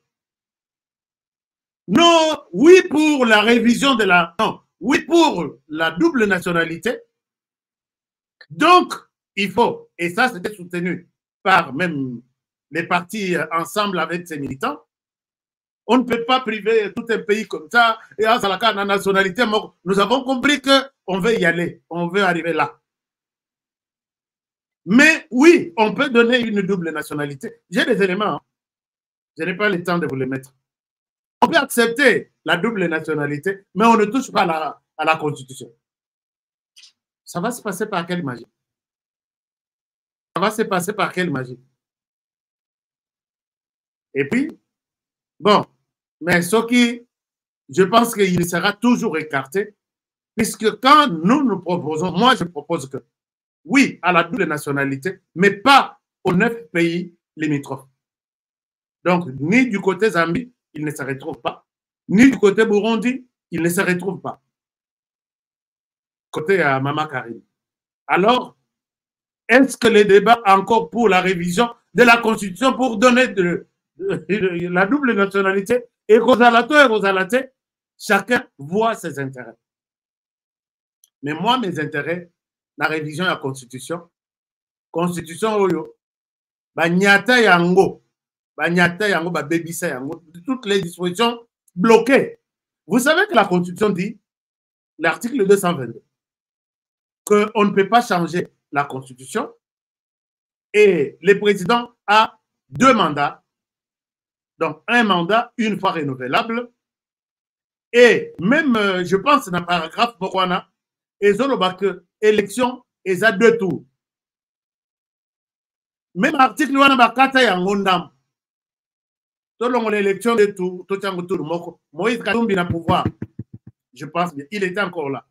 Non, oui pour la révision de la... Non, oui pour la double nationalité. Donc, il faut, et ça c'était soutenu par même les partis ensemble avec ses militants, on ne peut pas priver tout un pays comme ça et à la nationalité. Nous avons compris qu'on veut y aller, on veut arriver là. Mais oui, on peut donner une double nationalité. J'ai des éléments, hein. Je n'ai pas le temps de vous les mettre. On peut accepter la double nationalité, mais on ne touche pas à la, à la Constitution. Ça va se passer par quelle magie? Ça va se passer par quelle magie? Et puis, bon, mais ce qui, je pense qu'il sera toujours écarté, puisque quand nous nous proposons, moi je propose que, oui, à la double nationalité, mais pas aux neuf pays limitrophes. Donc, ni du côté Zambie, il ne se retrouve pas, ni du côté Burundi, il ne se retrouve pas. Côté à Mama Karim. Alors, est-ce que les débats encore pour la révision de la Constitution pour donner de, de, de la double nationalité et Rosalato et Rosalate, chacun voit ses intérêts. Mais moi, mes intérêts, la révision de la Constitution, Constitution oyo, banyata yango, banyata yango, babebisa yango, toutes les dispositions bloquées. Vous savez que la Constitution dit, l'article deux cent vingt-deux, qu'on ne peut pas changer la Constitution et le président a deux mandats, donc un mandat une fois renouvelable et même, euh, je pense, dans le paragraphe Bokwana, et que élection et à deux tours. Même article wana bakata ya ngondam. Selon l'élection de tour, tout un tour moko. Moïse Katumbi na pouvoir. Je pense bien, il était encore là.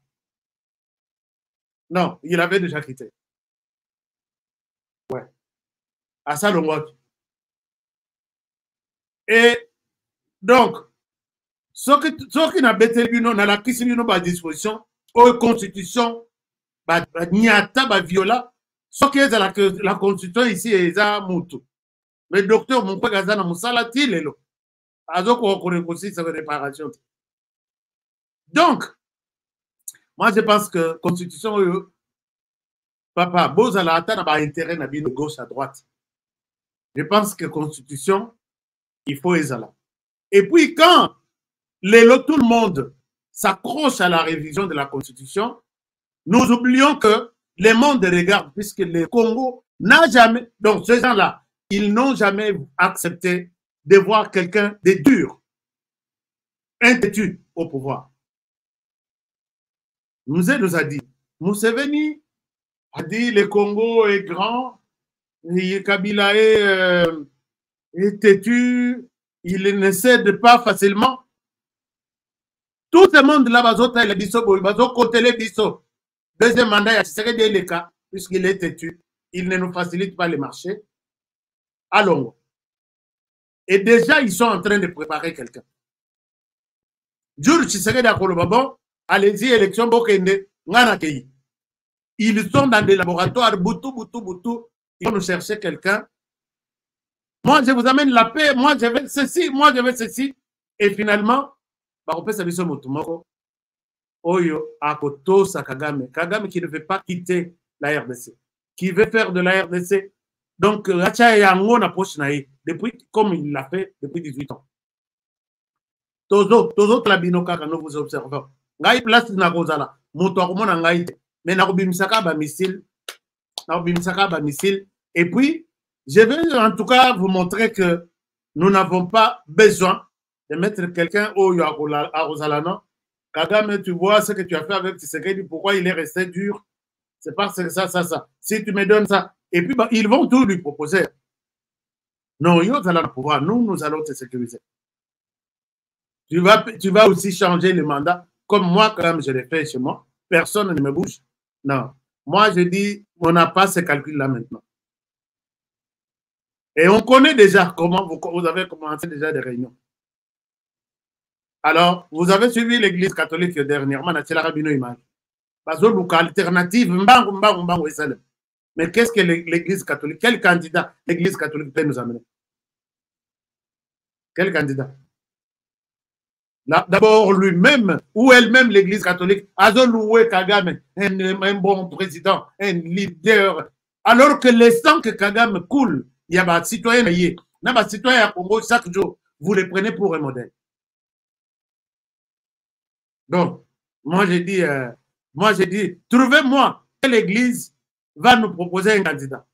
Non, il avait déjà quitté. Ouais. À ça, le vote. Et donc, ce qui n'a pas été lu, on a la question de disposition, aux constitutions, nyata, ba viola, ce qui est la, la constitution ici est à Moutou. Mais docteur, mon père Gazana Moussala, il est là. Alors qu'on connaît aussi sa réparation. Donc, moi je pense que la constitution, papa, Bozala n'a pas intérêt de gauche à droite. Je pense que la constitution, il faut ezala. Et puis quand les, tout le monde s'accroche à la révision de la Constitution, nous oublions que le monde regarde, puisque le Congo n'a jamais, donc ces gens-là, ils n'ont jamais accepté de voir quelqu'un de dur, un têtu au pouvoir. Mouzé nous a dit, Museveni a dit le Congo est grand, et Kabila est, euh, est têtu, il ne cède pas facilement. Tout ce monde-là, deuxième mandat, il serait le cas, puisqu'il est têtu, il ne nous facilite pas les marchés. Allons. Et déjà, ils sont en train de préparer quelqu'un. Allez-y, élection, ils sont dans des laboratoires, boutou, boutou, boutou, ils vont nous chercher quelqu'un. Moi, je vous amène la paix, moi, je veux ceci, moi, je veux ceci. Et finalement, Oyo, Akotosa Kagame. Kagame qui ne veut pas quitter la R D C. Qui veut faire de la R D C. Donc, Racha Yangon approche Naï. Depuis, comme il l'a fait depuis dix-huit ans. Tozo, Tozo Tlabinoka, quand nous vous observons. Ngaï place na Gozala. Moutormon en Ngaï. Mais Narubimsaka ba missile. Narubimsaka ba missile. Et puis, je vais en tout cas vous montrer que nous n'avons pas besoin de mettre quelqu'un au à Rosalana. Kagame, tu vois ce que tu as fait avec Tshisekedi, pourquoi il est resté dur? C'est parce que ça, ça, ça. Si tu me donnes ça, et puis bah, ils vont tout lui proposer. Non, ils allons pouvoir. Nous, nous allons te sécuriser. Tu vas, tu vas aussi changer le mandat, comme moi, quand même, je l'ai fait chez moi. Personne ne me bouge. Non. Moi, je dis, on n'a pas ce calcul-là maintenant. Et on connaît déjà comment vous, vous avez commencé déjà des réunions. Alors, vous avez suivi l'église catholique dernièrement, Nathalie Rabino Image. bazoluka alternative mbangu mbangu mbangu esalem. Mais qu'est-ce que l'Église catholique, quel candidat l'Église catholique peut nous amener? Quel candidat? D'abord lui-même ou elle-même, l'Église catholique, a loué Kagame, un, un bon président, un leader, alors que le sang que Kagame coule, il y a des citoyens, il y a des citoyens à Congo chaque jour, vous les prenez pour un modèle. Donc, moi j'ai dit, euh, moi j'ai dit, trouvez-moi que l'Église va nous proposer un candidat.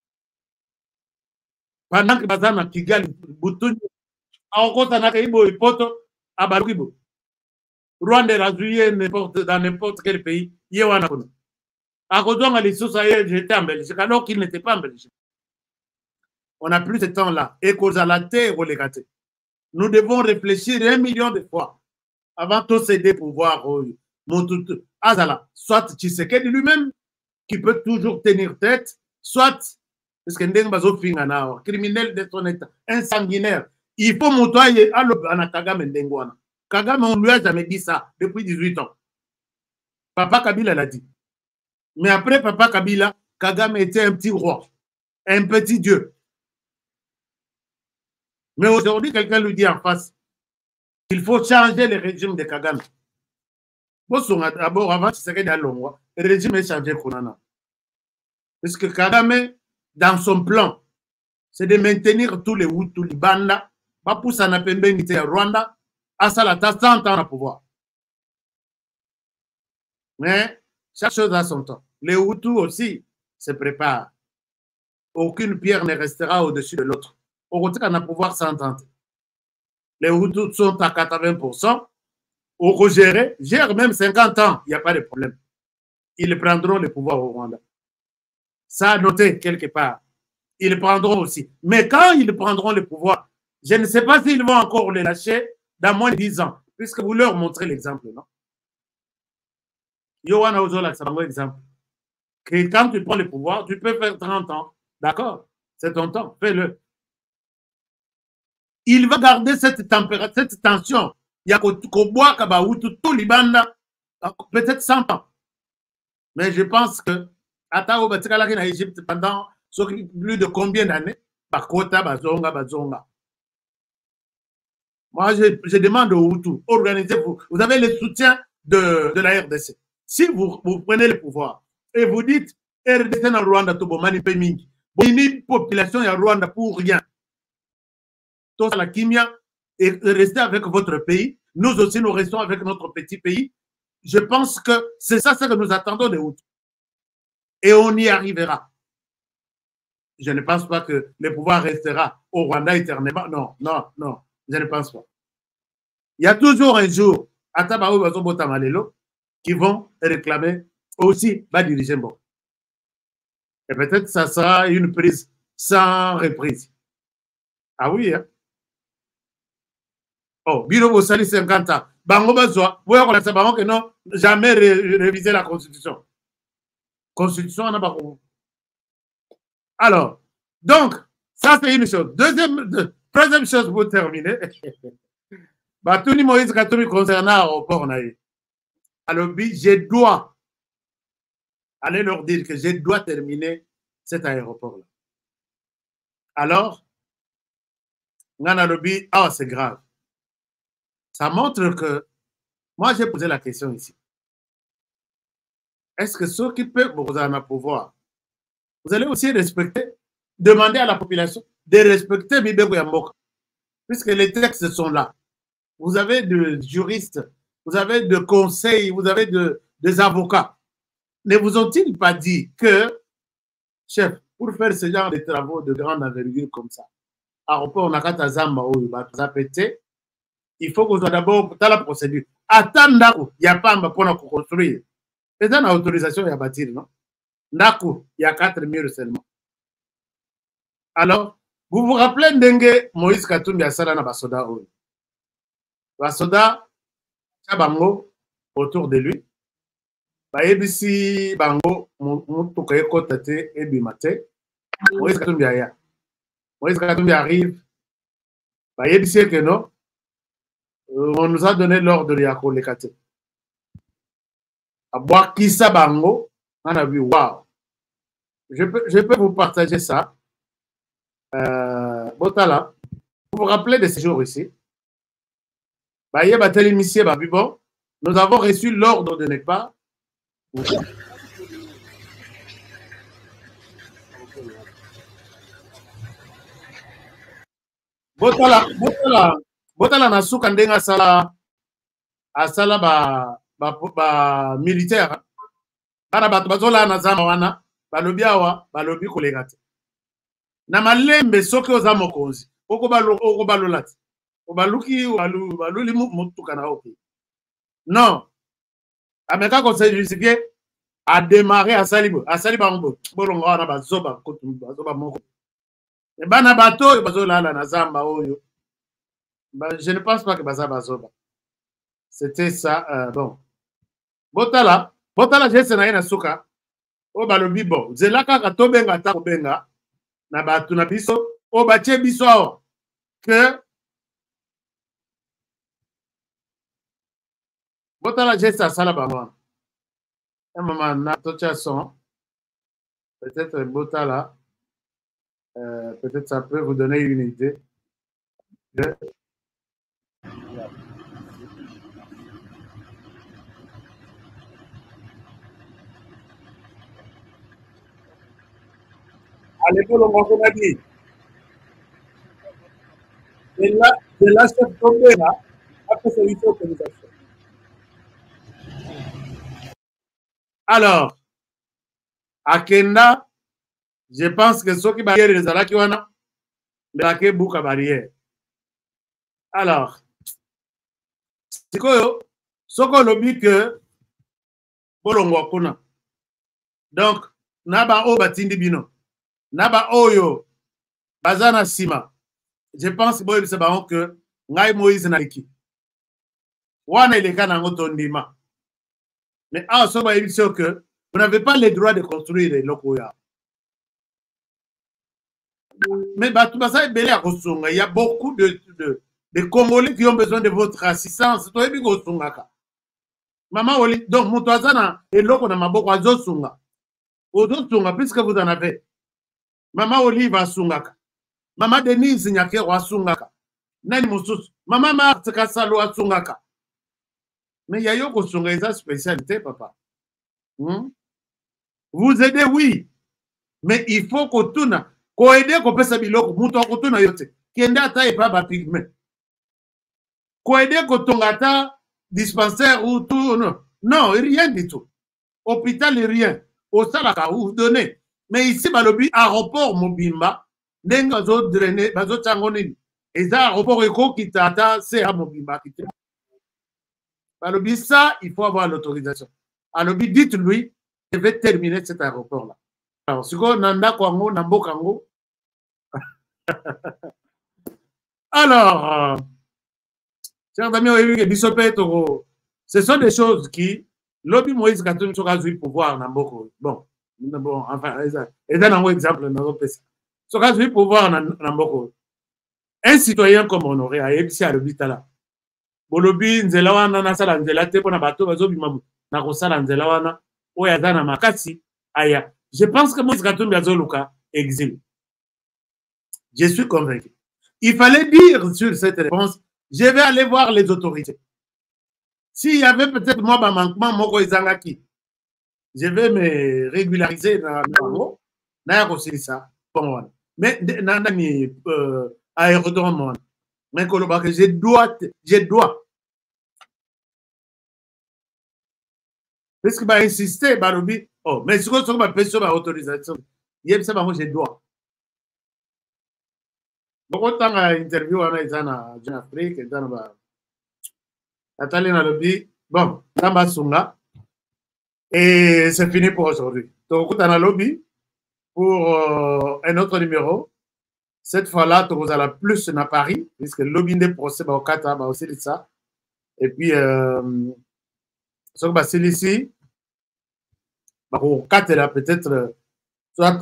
Pendant que Bazana Kigali, Boutouni, Aokota Nakaibo et Poto, Abarukibo. Rwanda a joué dans n'importe quel pays, Yewana Kono. À Kodouang, les Sosaïens, j'étais en Belgique, alors qu'il n'était pas en Belgique. On n'a plus ce temps-là. Et cause à la terre, on les gâte. Nous devons réfléchir un million de fois avant de céder pour voir Motutu. Azala, soit Tshisekedi lui-même, qui peut toujours tenir tête, soit, parce que Ndeng Bazo Fingana, criminel de son état, un sanguinaire. Il faut montoyer à Kagame Ndengwana. Kagame, on lui a jamais dit ça depuis dix-huit ans. Papa Kabila l'a dit. Mais après Papa Kabila, Kagame était un petit roi, un petit dieu. Mais aujourd'hui, quelqu'un lui dit en face qu'il faut changer le régime de Kagame. D'abord, avant, c'est le régime est changé. Parce que Kagame, dans son plan, c'est de maintenir tous les Hutus, les Banda, pas pour s'en appeler à Rwanda, à Salata, cent ans à pouvoir. Mais chaque chose a son temps. Les Hutus aussi se préparent. Aucune pierre ne restera au-dessus de l'autre. Au côté qu'on a pouvoir s'entendre. Les Hutus sont à quatre-vingts pour cent. Au Rogéré, gère même cinquante ans, il n'y a pas de problème. Ils prendront le pouvoir au Rwanda. Ça a noté quelque part. Ils prendront aussi. Mais quand ils prendront le pouvoir, je ne sais pas s'ils vont encore le lâcher dans moins de dix ans, puisque vous leur montrez l'exemple, non? Yohanna Ozola, c'est un bon exemple. Que quand tu prends le pouvoir, tu peux faire trente ans. D'accord? C'est ton temps, fais-le. Il va garder cette température, cette tension. Il y a qu'au bois, tout Libanda, peut-être cent ans. Mais je pense que, Atao Batikalaki en Égypte pendant plus de combien d'années? Bakota, Bazonga, Bazonga. Moi, je, je demande aux Hutus, organisez-vous. Vous avez le soutien de, de la R D C. Si vous, vous prenez le pouvoir et vous dites, R D C dans Rwanda, Tobo Manipeming, vous avez une population à Rwanda pour rien. Tout ça, la Kimia, et restez avec votre pays. Nous aussi, nous restons avec notre petit pays. Je pense que c'est ça ce que nous attendons des Hutus. Et on y arrivera. Je ne pense pas que le pouvoir restera au Rwanda éternellement. Non, non, non. Je ne pense pas. Il y a toujours un jour, à Tabaou Bazobo Tamalelo, qui vont réclamer aussi va diriger bon. Et peut-être ça sera une prise sans reprise. Ah oui, hein? Oh, Biro Bossali cinquante ans. Bango Bazoa, vous voyez que non, jamais ré réviser la Constitution. Constitution, on n'a pas. Alors, donc, ça c'est une chose. Deuxième, deux, troisième chose pour terminer. Batouni Moïse Katoumi concernant l'aéroport. Alors, je dois aller leur dire que je dois terminer cet aéroport-là. Alors, Nganalobi, ah, c'est grave. Ça montre que, moi j'ai posé la question ici. Est-ce que ceux qui peuvent vous en pouvoir, vous allez aussi respecter, demander à la population de respecter Bibego Yamboka, puisque les textes sont là. Vous avez des juristes, vous avez des conseils, vous avez de, des avocats. Ne vous ont-ils pas dit que, chef, pour faire ce genre de travaux de grande envergure comme ça, à rapport on a qu'à Zamba ou à péter, il faut qu'on soit d'abord dans la procédure. Attends, il n'y a pas pour construire. Et dans l'autorisation, il y a bâtir, non? Ndaku, il y a quatre murs seulement. Alors, vous vous rappelez Ndenge Moïse Katumbi a Salana Basoda Oyo. Basoda, Chabango, autour de lui. Baebisi Bango, Moutoukaya Kotate et Bimate. Moïse Katumbi Aya. Moïse Katumbi arrive. Baebisi que non. On nous a donné l'ordre de Yako Lekate. Abouakisa Bango, on a vu, waouh. Je peux, je peux vous partager ça. Euh, Botala, vous vous rappelez de ces jours ici? Baye Bateli Missie Babibon, nous avons reçu l'ordre de ne pas. Botala, Botala, Botala Nasuka Ndenga Sala, Asala ba, ba, ba militaire. Bana bato bazola na zama wana, balobi awa, balobi kolegate. Na malembe soki oza mokonzi, oko balo oko balolati. Obaluki balu baluli mutuka na oki. Non. Ameka conseil justifié a démarré à Salibo, à Saliba ngo. Bolongo wana bazoba kotu bazoba moko. E bana bato bazola na zamba oyo. Je ne pense pas que baza bazoba. C'était ça euh, bon. Botala, Botala jese na ina suka. O balobi bon, zelaka ka tobenga ta kobenga na batu na biso, o batie biso awa que Botala geste à Salabama. Un moment, Natocha son. Peut-être Botala. Euh, Peut-être ça peut vous donner une idée. De... À l'école, on a dit. Et là, c'est là, chef tombé là. Après, c'est une organisation. Alors, à Kenda, je pense que ceux qui barrièrent les alaki wana, mais à bouka barrière. Alors, c'est quoi? Ce qu'on oublie que bolongo kuna. Donc, naba o batindi bino, naba oyo bazana sima. Je pense boy c'est bon que ngai Moïse na iki. Wana il est kana ngotondima. Mais ah, ça va dire que vous n'avez pas le droit de construire les locaux. Mais bah, tout ça est belé à Kosonga. Il y a beaucoup de, de, de Congolais qui ont besoin de votre assistance. Maman, donc, mon toisana est là qu'on a ma beaucoup à Zosunga. Ozosunga, puisque vous en avez. Maman Olive à Sungaka. Maman Denise Nyake à Sungaka. Nani Moussous. Maman Marthe Kassalo à Sungaka. Mais il y a eu une spécialité, papa. Hmm? Vous aidez, oui. Mais il faut qu'on tourne. Qu'on aide, qu'on peut s'habiller, qu'on tourne, yote. Qui est d'ata et pas ba pigment. Qu'on aide, qu'on tourne dispensaire ou tout. Non, non, rien du tout. Hôpital, rien. Au salaka, vous donnez. Mais ici, balobi, aéroport Mobimba, n'enga zo drainer, bazo tchangoni. Et ça, aéroport Eko qui tata, c'est à Mobimba. Alors, ça, il faut avoir l'autorisation. Alors, dites-lui, je vais terminer cet aéroport-là. Alors, si on a Kwango, Nambo Kango. Alors, chers amis, ce sont des choses qui, l'objet Moïse Katum sera joué pouvoir Nambo. Bon, bon, enfin, et dans un exemple, Nambo sera joué pouvoir Nambo. Un citoyen comme Honoré a ébissé à l'hôpital. Bolobi nzela wana na sala nzela te pona bato bazobima na kosala nzela wana oya zana makasi aya. Je pense que Moïse Katumbi azoluka exil. Je suis convaincu. Il fallait dire sur cette réponse, je vais aller voir les autorités. S'il y avait peut-être moi un manquement moko ezangaki, je vais me régulariser dans le na ko ça. Bon mais na ni aérodrome mais que je dois je dois parce que va insister barobi oh mais ce que ça va passer sur autorisation il ça moi je dois donc autant à interview on a dans en Afrique dans ba atali na lobby bon tamba sunga et c'est fini pour aujourd'hui donc on a lobby pour euh, un autre numéro. Cette fois-là, tu vas plus à Paris, puisque le lobby des procès au Qatar va aussi ça. Et puis, euh, ce que c'est ici, au Qatar, peut-être, soit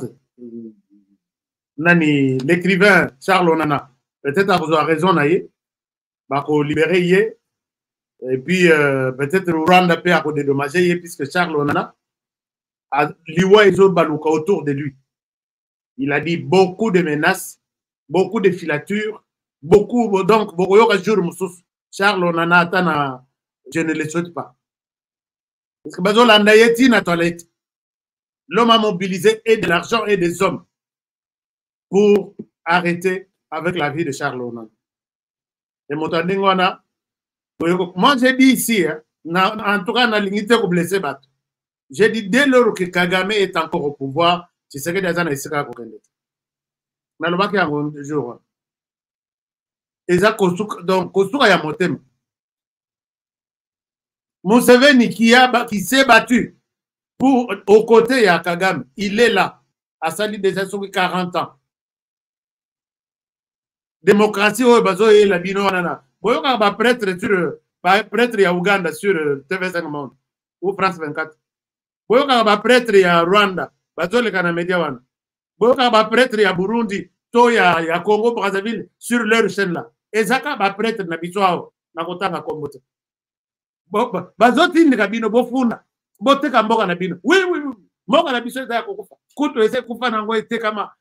l'écrivain Charles Onana, peut-être à vous raison, il va libérer. Et puis, euh, peut-être le Rwanda peut à dédommager, puisque Charles Onana a liwa et baluka autour de lui. Il a dit beaucoup de menaces, beaucoup de filatures, beaucoup, donc, beaucoup de jours, Charles Onana atana, je ne le souhaite pas. Parce que Bazo Landayeti na toilette. L'homme a mobilisé et de l'argent et des hommes pour arrêter avec la vie de Charles Onana. Et Motandingwana, moi j'ai dit ici, hein, en tout cas, on a limité pour blesser Bato. J'ai dit dès lors que Kagame est encore au pouvoir, tu sais que des années ici à Kokende. Mais le bac est un jour. Et ça, donc, Kosuka Yamotem. Museveni qui, a, qui s'est battu pour, aux côtés de Kagame, il est là, à Sali déjà sur quarante ans. Démocratie, oh, bazo et la bino nana. Boyo ka ba prêtre sur prêtre ya Uganda sur T V cinq Monde ou France vingt-quatre. Boyo ka ba prêtre ya Rwanda, bazo le kana media wana. Boyo ka ba prêtre ya Burundi, to ya ya Congo Brazzaville sur leur chaîne là. Ezaka ba prêtre na biso na kotanga Congo. Bazo tindi kabino bofuna. Bote ka mboka na bino. Oui oui oui. Mboka na biso ya kokufa. Kuto ese kufa na ngo ete kama.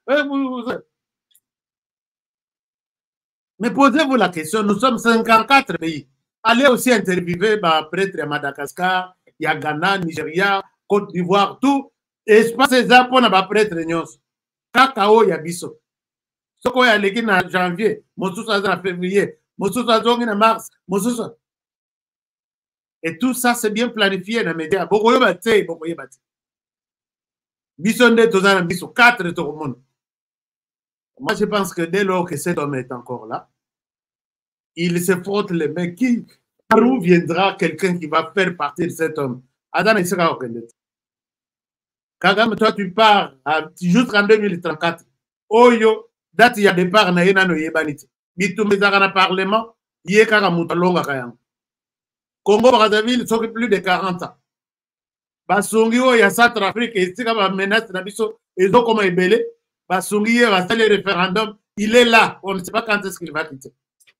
Mais posez-vous la question, nous sommes cinquante-quatre pays. Allez aussi interviewer bah, prêtre à Madagascar, il y a Ghana, Nigeria, Côte d'Ivoire, tout. Et espace ça pour na prêtre nyons. Kakao ya biso. Soko ya leki na janvier, mosusu na février, mosusu na mars, mosusu. Et tout ça c'est bien planifié dans les médias. Boko yo bate, boko yo bate. Biso nde tozana biso quatre to au monde. Moi, je pense que dès lors que cet homme est encore là, il se frotte les mains. Qui, par où viendra quelqu'un qui va faire partie de cet homme? Adam et Sera Okendet. Kagame, toi, tu pars jusqu'en deux mille trente-quatre. Oyo, date il y a départ, na yena no yebaniti. Bitu mezara na parlement, yé kara moutalonga kayang. Congo Brazzaville, ça fait plus de quarante ans. Basongi, il y a Centrafrique, et c'est comme une menace, ils ont comme ébélé. Basongi va faire le référendum, il est là. On ne sait pas quand est-ce qu'il va quitter.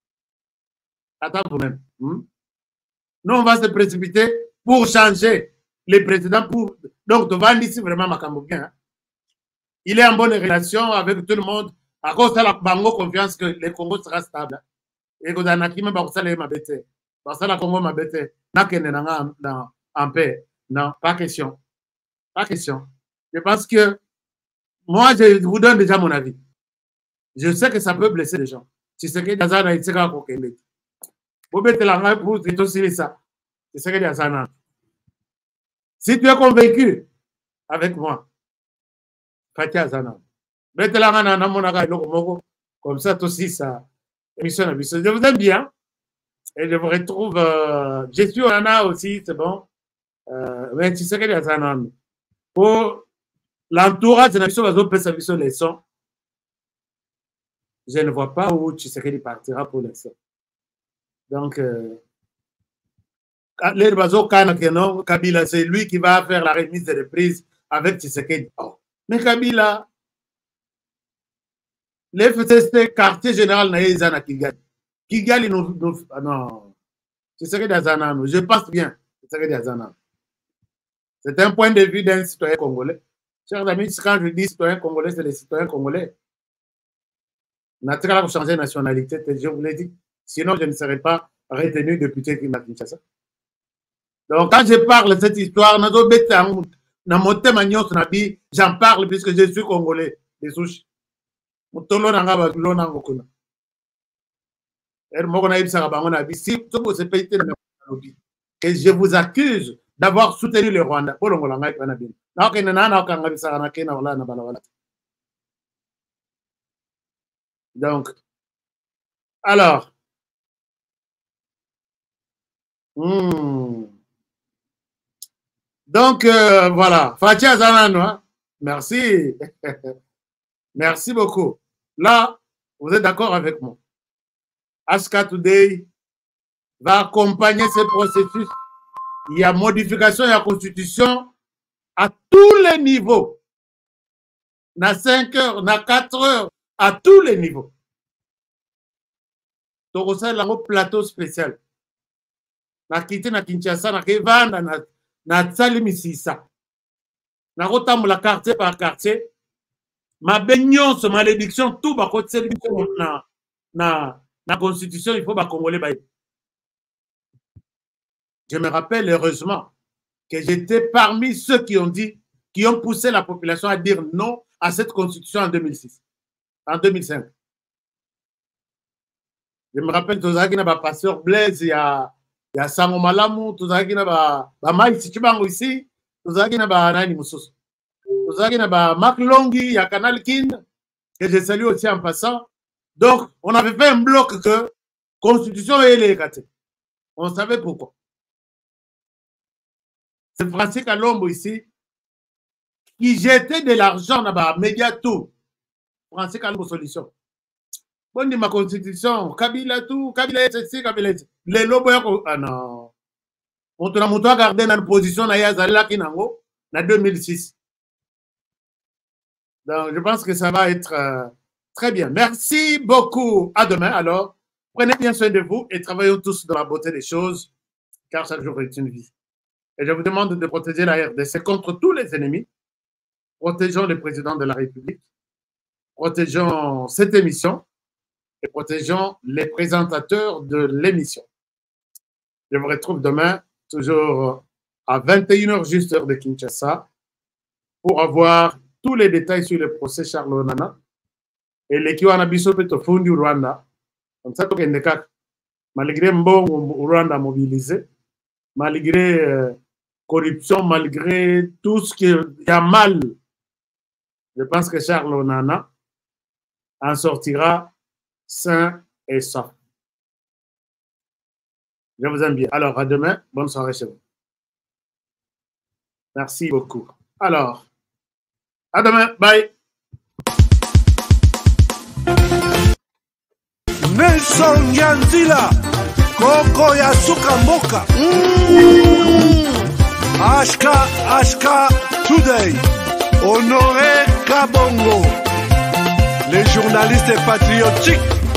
Attends vous-même. Hmm? Nous, on va se précipiter pour changer les présidents. Pour... Donc, devant ici, vraiment, Makambo bien. Hein? Il est en bonne relation avec tout le monde. À cause de la bango confiance que le Congo sera stable. Et que dans la Kima, ça les m'abête. Parce que la Congo m'abête. N'a qu'un en paix. Non, pas question. Pas question. Je pense que moi, je vous donne déjà mon avis. Je sais que ça peut blesser les gens. Si c'est que dans un été, vous mettez la main pour aussi ça. C'est ce que dans un an. Si tu es convaincu avec moi, Fatia Zana, mettez la main dans mon avis, comme ça, aussi, ça. Émission, je vous aime bien. Et je vous retrouve. Euh, je suis en Anna aussi, c'est bon. Euh, mais tu sais que dans un an. Pour l'entourage de la mission, les leçons. Je ne vois pas où Tshisekedi partira pour l'instant. Donc, euh, Kabila, c'est lui qui va faire la remise de reprise avec Tshisekedi. Oh. Mais Kabila, le F C C, quartier général, na Kigali. Kigali, nous, nous, non. Tshisekedi Azana, je pense bien. Tshisekedi Azana. C'est un point de vue d'un citoyen congolais. Chers amis, quand je dis citoyen congolais, c'est les citoyens congolais. On a très changer de nationalité, je vous l'ai dit. Sinon, je ne serais pas retenu député qui m'a Kinshasa. Donc, quand je parle de cette histoire, j'en parle puisque je suis congolais. Les souches. Et je vous accuse d'avoir soutenu le Rwanda. Donc, alors, hmm. donc euh, voilà, Fatia Zanano, hein? Merci, merci beaucoup. Là, vous êtes d'accord avec moi. Aska Today va accompagner ce processus. Il y a modification de la Constitution à tous les niveaux. Na cinq heures, na quatre heures, à tous les niveaux. Donc, on a un plateau spécial. nakiti na Kinshasa nakevanda na na tsali misisa nakotambola quartier par quartier mabe nyonso malédiction tout bakotisa biso na na na constitution il faut bakongolais baye. Je me rappelle heureusement que j'étais parmi ceux qui ont dit, qui ont poussé la population à dire non à cette constitution en deux mille six, en deux mille cinq. Je me rappelle, tozaki na ba pasteur Blaise, il y a il y a Sango Malamu, tozaki na ba ba Maïs Chibango ici, tozaki na ba nani mususu. Tozaki na ba Marc Longi, il y a Canal Kin, que je salue aussi en passant. Donc, on avait fait un bloc que constitution est les gâtés. On savait pourquoi. C'est Francis Kalombo ici qui jetait de l'argent dans les médias tout. Francis Kalombo solution. Bon, dit ma constitution, Kabila tout, Kabila est ici, Kabila est ici. Les lobos, ah non. On a monté à garder dans une position dans Yazala Kinango, en deux mille six. Donc, je pense que ça va être euh, très bien. Merci beaucoup. À demain, alors. Prenez bien soin de vous et travaillons tous dans la beauté des choses, car chaque jour est une vie. Et je vous demande de protéger la R D C contre tous les ennemis. Protégeons le président de la République. Protégeons cette émission. Et protégeons les présentateurs de l'émission. Je vous retrouve demain, toujours à vingt et une heures, juste heure de Kinshasa, pour avoir tous les détails sur le procès Charles Onana et l'équipe Anabiso Petofundi Rwanda. Comme ça, malgré Mbongo Rwanda mobilisé, malgré euh, corruption, malgré tout ce qui y a mal, je pense que Charles Onana en sortira sain et sauf. Je vous aime bien. Alors, à demain. Bonne soirée chez vous. Merci beaucoup. Alors, à demain. Bye. Nelson Yanzila, Koko Yasuka Mboka. Ashka, Ashka, Today. Honoré Kabongo. Les journalistes patriotiques.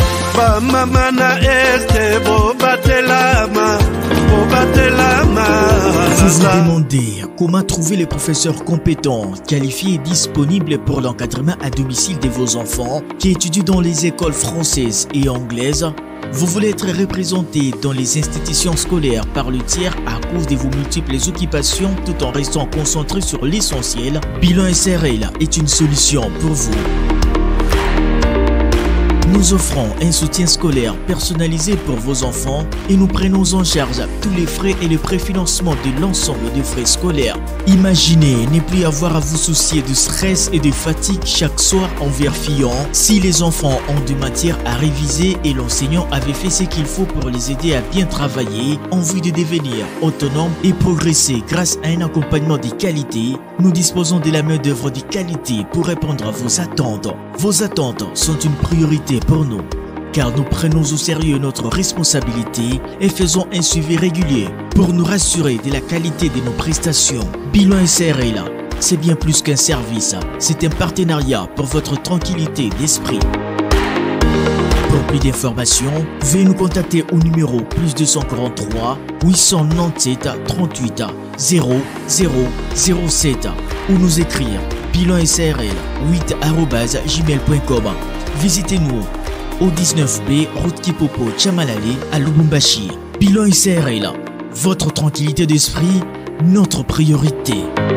Vous vous demandez comment trouver les professeurs compétents, qualifiés et disponibles pour l'encadrement à domicile de vos enfants qui étudient dans les écoles françaises et anglaises. Vous voulez être représenté dans les institutions scolaires par le tiers à cause de vos multiples occupations tout en restant concentré sur l'essentiel. Bilan S R L est une solution pour vous. Nous offrons un soutien scolaire personnalisé pour vos enfants et nous prenons en charge tous les frais et le préfinancement de l'ensemble des frais scolaires. Imaginez ne plus avoir à vous soucier de stress et de fatigue chaque soir en vérifiant si les enfants ont des matières à réviser et l'enseignant avait fait ce qu'il faut pour les aider à bien travailler en vue de devenir autonomes et progresser grâce à un accompagnement de qualité. Nous disposons de la main-d'œuvre de qualité pour répondre à vos attentes. Vos attentes sont une priorité pour nous, car nous prenons au sérieux notre responsabilité et faisons un suivi régulier pour nous rassurer de la qualité de nos prestations. Bilan S R L, c'est bien plus qu'un service, c'est un partenariat pour votre tranquillité d'esprit. Pour plus d'informations, veuillez nous contacter au numéro plus deux cent quarante-trois huit cent quatre-vingt-dix-sept trente-huit zéro zéro zéro sept ou nous écrire bilan S R L huit arobase gmail point com. Visitez-nous au dix-neuf B, route Kipopo, Tchamalale, à Lubumbashi. Bilan S R L, votre tranquillité d'esprit, notre priorité.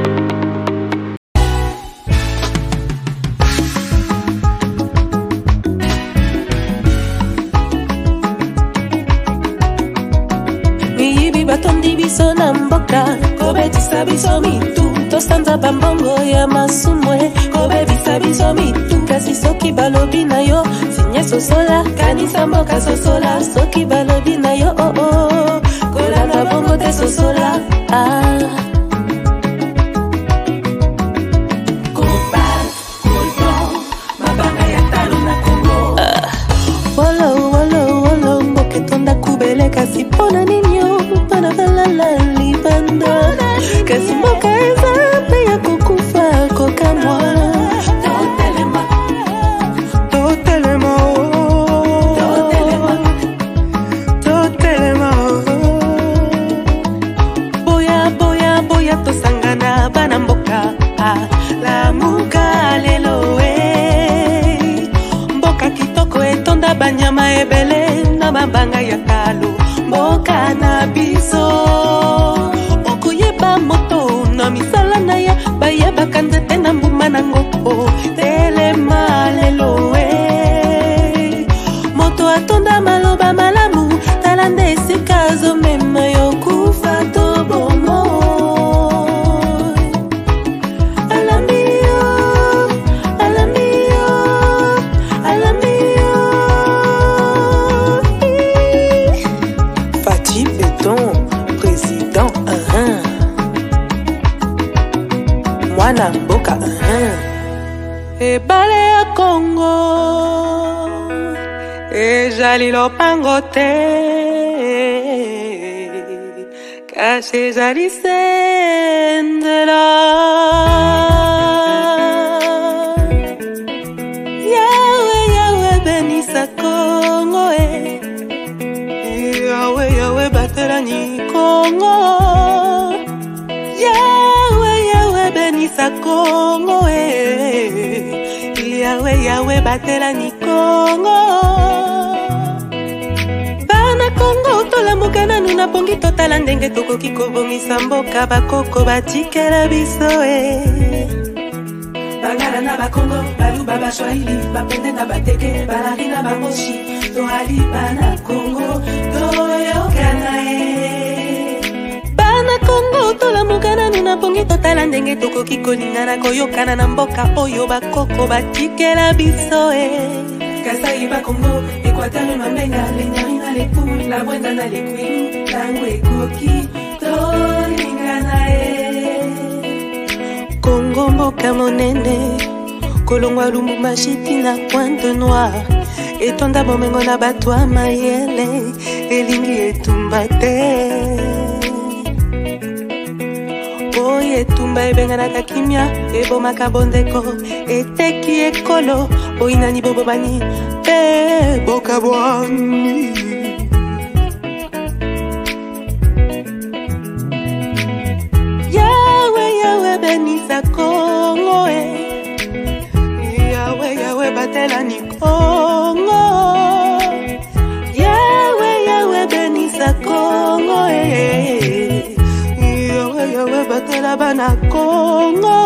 Tostanza bambongo ya masumwe kobebisa biso mitu kasi soki balobi na yo sinye sosola kanisa mboka sosola soki balobi na yo oh oh kolanda bongo te sosola ah Kopa, Kolto, mabanga ya talo na Kongo Wolo, wolo, wolo, mboke tonda kubele kasi pona ninyo pona kalala libanda kasi mboka eza biso okoyeba moto na misala na ye bayebaka nzete na mbuma nango telema lelo e moto atonda maloba malamu tala nde esika azomema yo kufa to bomo mwana mboka ebale ya Kongo ezali lopango te kasi ezali sendela yawe yawe benisa Kongo e yawe yawe batelani Kongo benisa Kongo eh yawe yawe batela ni Kongo bana Kongo tolamuka nanu na pongi totala ndenge tokoki kobongisa mboka bakoko batikela biso eh bangala na bakongo baluba bashwahili bapende na bateke balari na bamoshi toali bana Kongo toyokana eh bana Kongo tolamuka nanu na pongi totala ndenge tokoki kolingana koyokana na mboka oyo bakoko batikela biso eh Kasai bakongo Equateur mambenga lenyari na lepu la bwenda na lekwi tango ekoki tolingana eh Kongo mboka monene kolongwa Lumumba shiti na Pointe Noire etonda bomengo na bato ya mayele elingi etumba te oye tumba ebenganaka kimia ebomaka bondeko eteki ekolo oinani bobobani pe bokabwani yawe yawe benisa Kongo e yawe yawe batelani Kongo yawe yawe benisa Kongo e yawe batela bana Kongo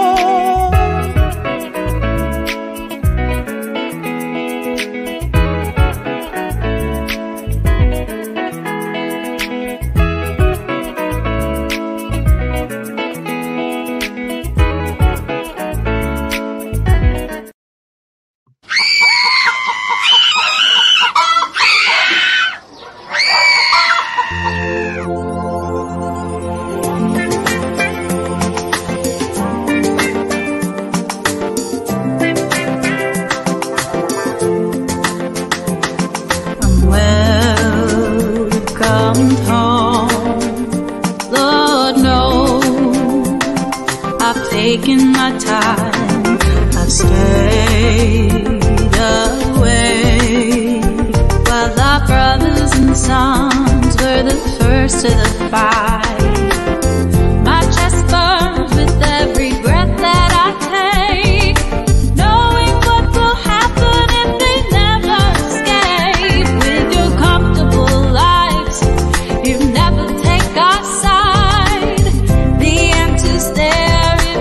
taken my time, I've stayed away, while our brothers and sons were the first to the fight. My chest burns with every breath that I take, knowing what will happen if they never escape. With your comfortable lives, you never take our side. The answer's there.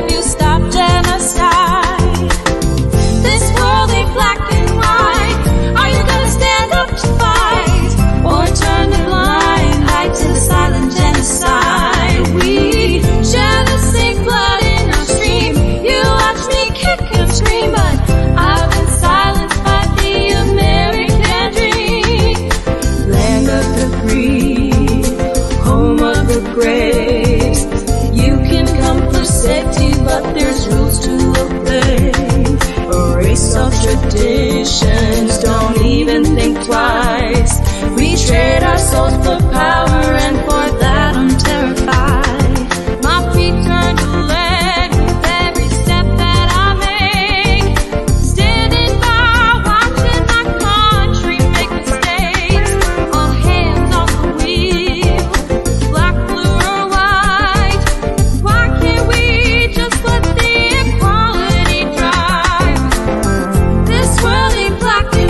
But there's rules to obey. Erase all traditions, don't even think twice. We trade our souls for power, and for that I'm terrified. My feet turn to lead with every step that I make. Standing by, watching my country make mistakes. All hands on the wheel, black, blue or white. Why can't we just let the equality drive? This world ain't black and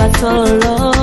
battle.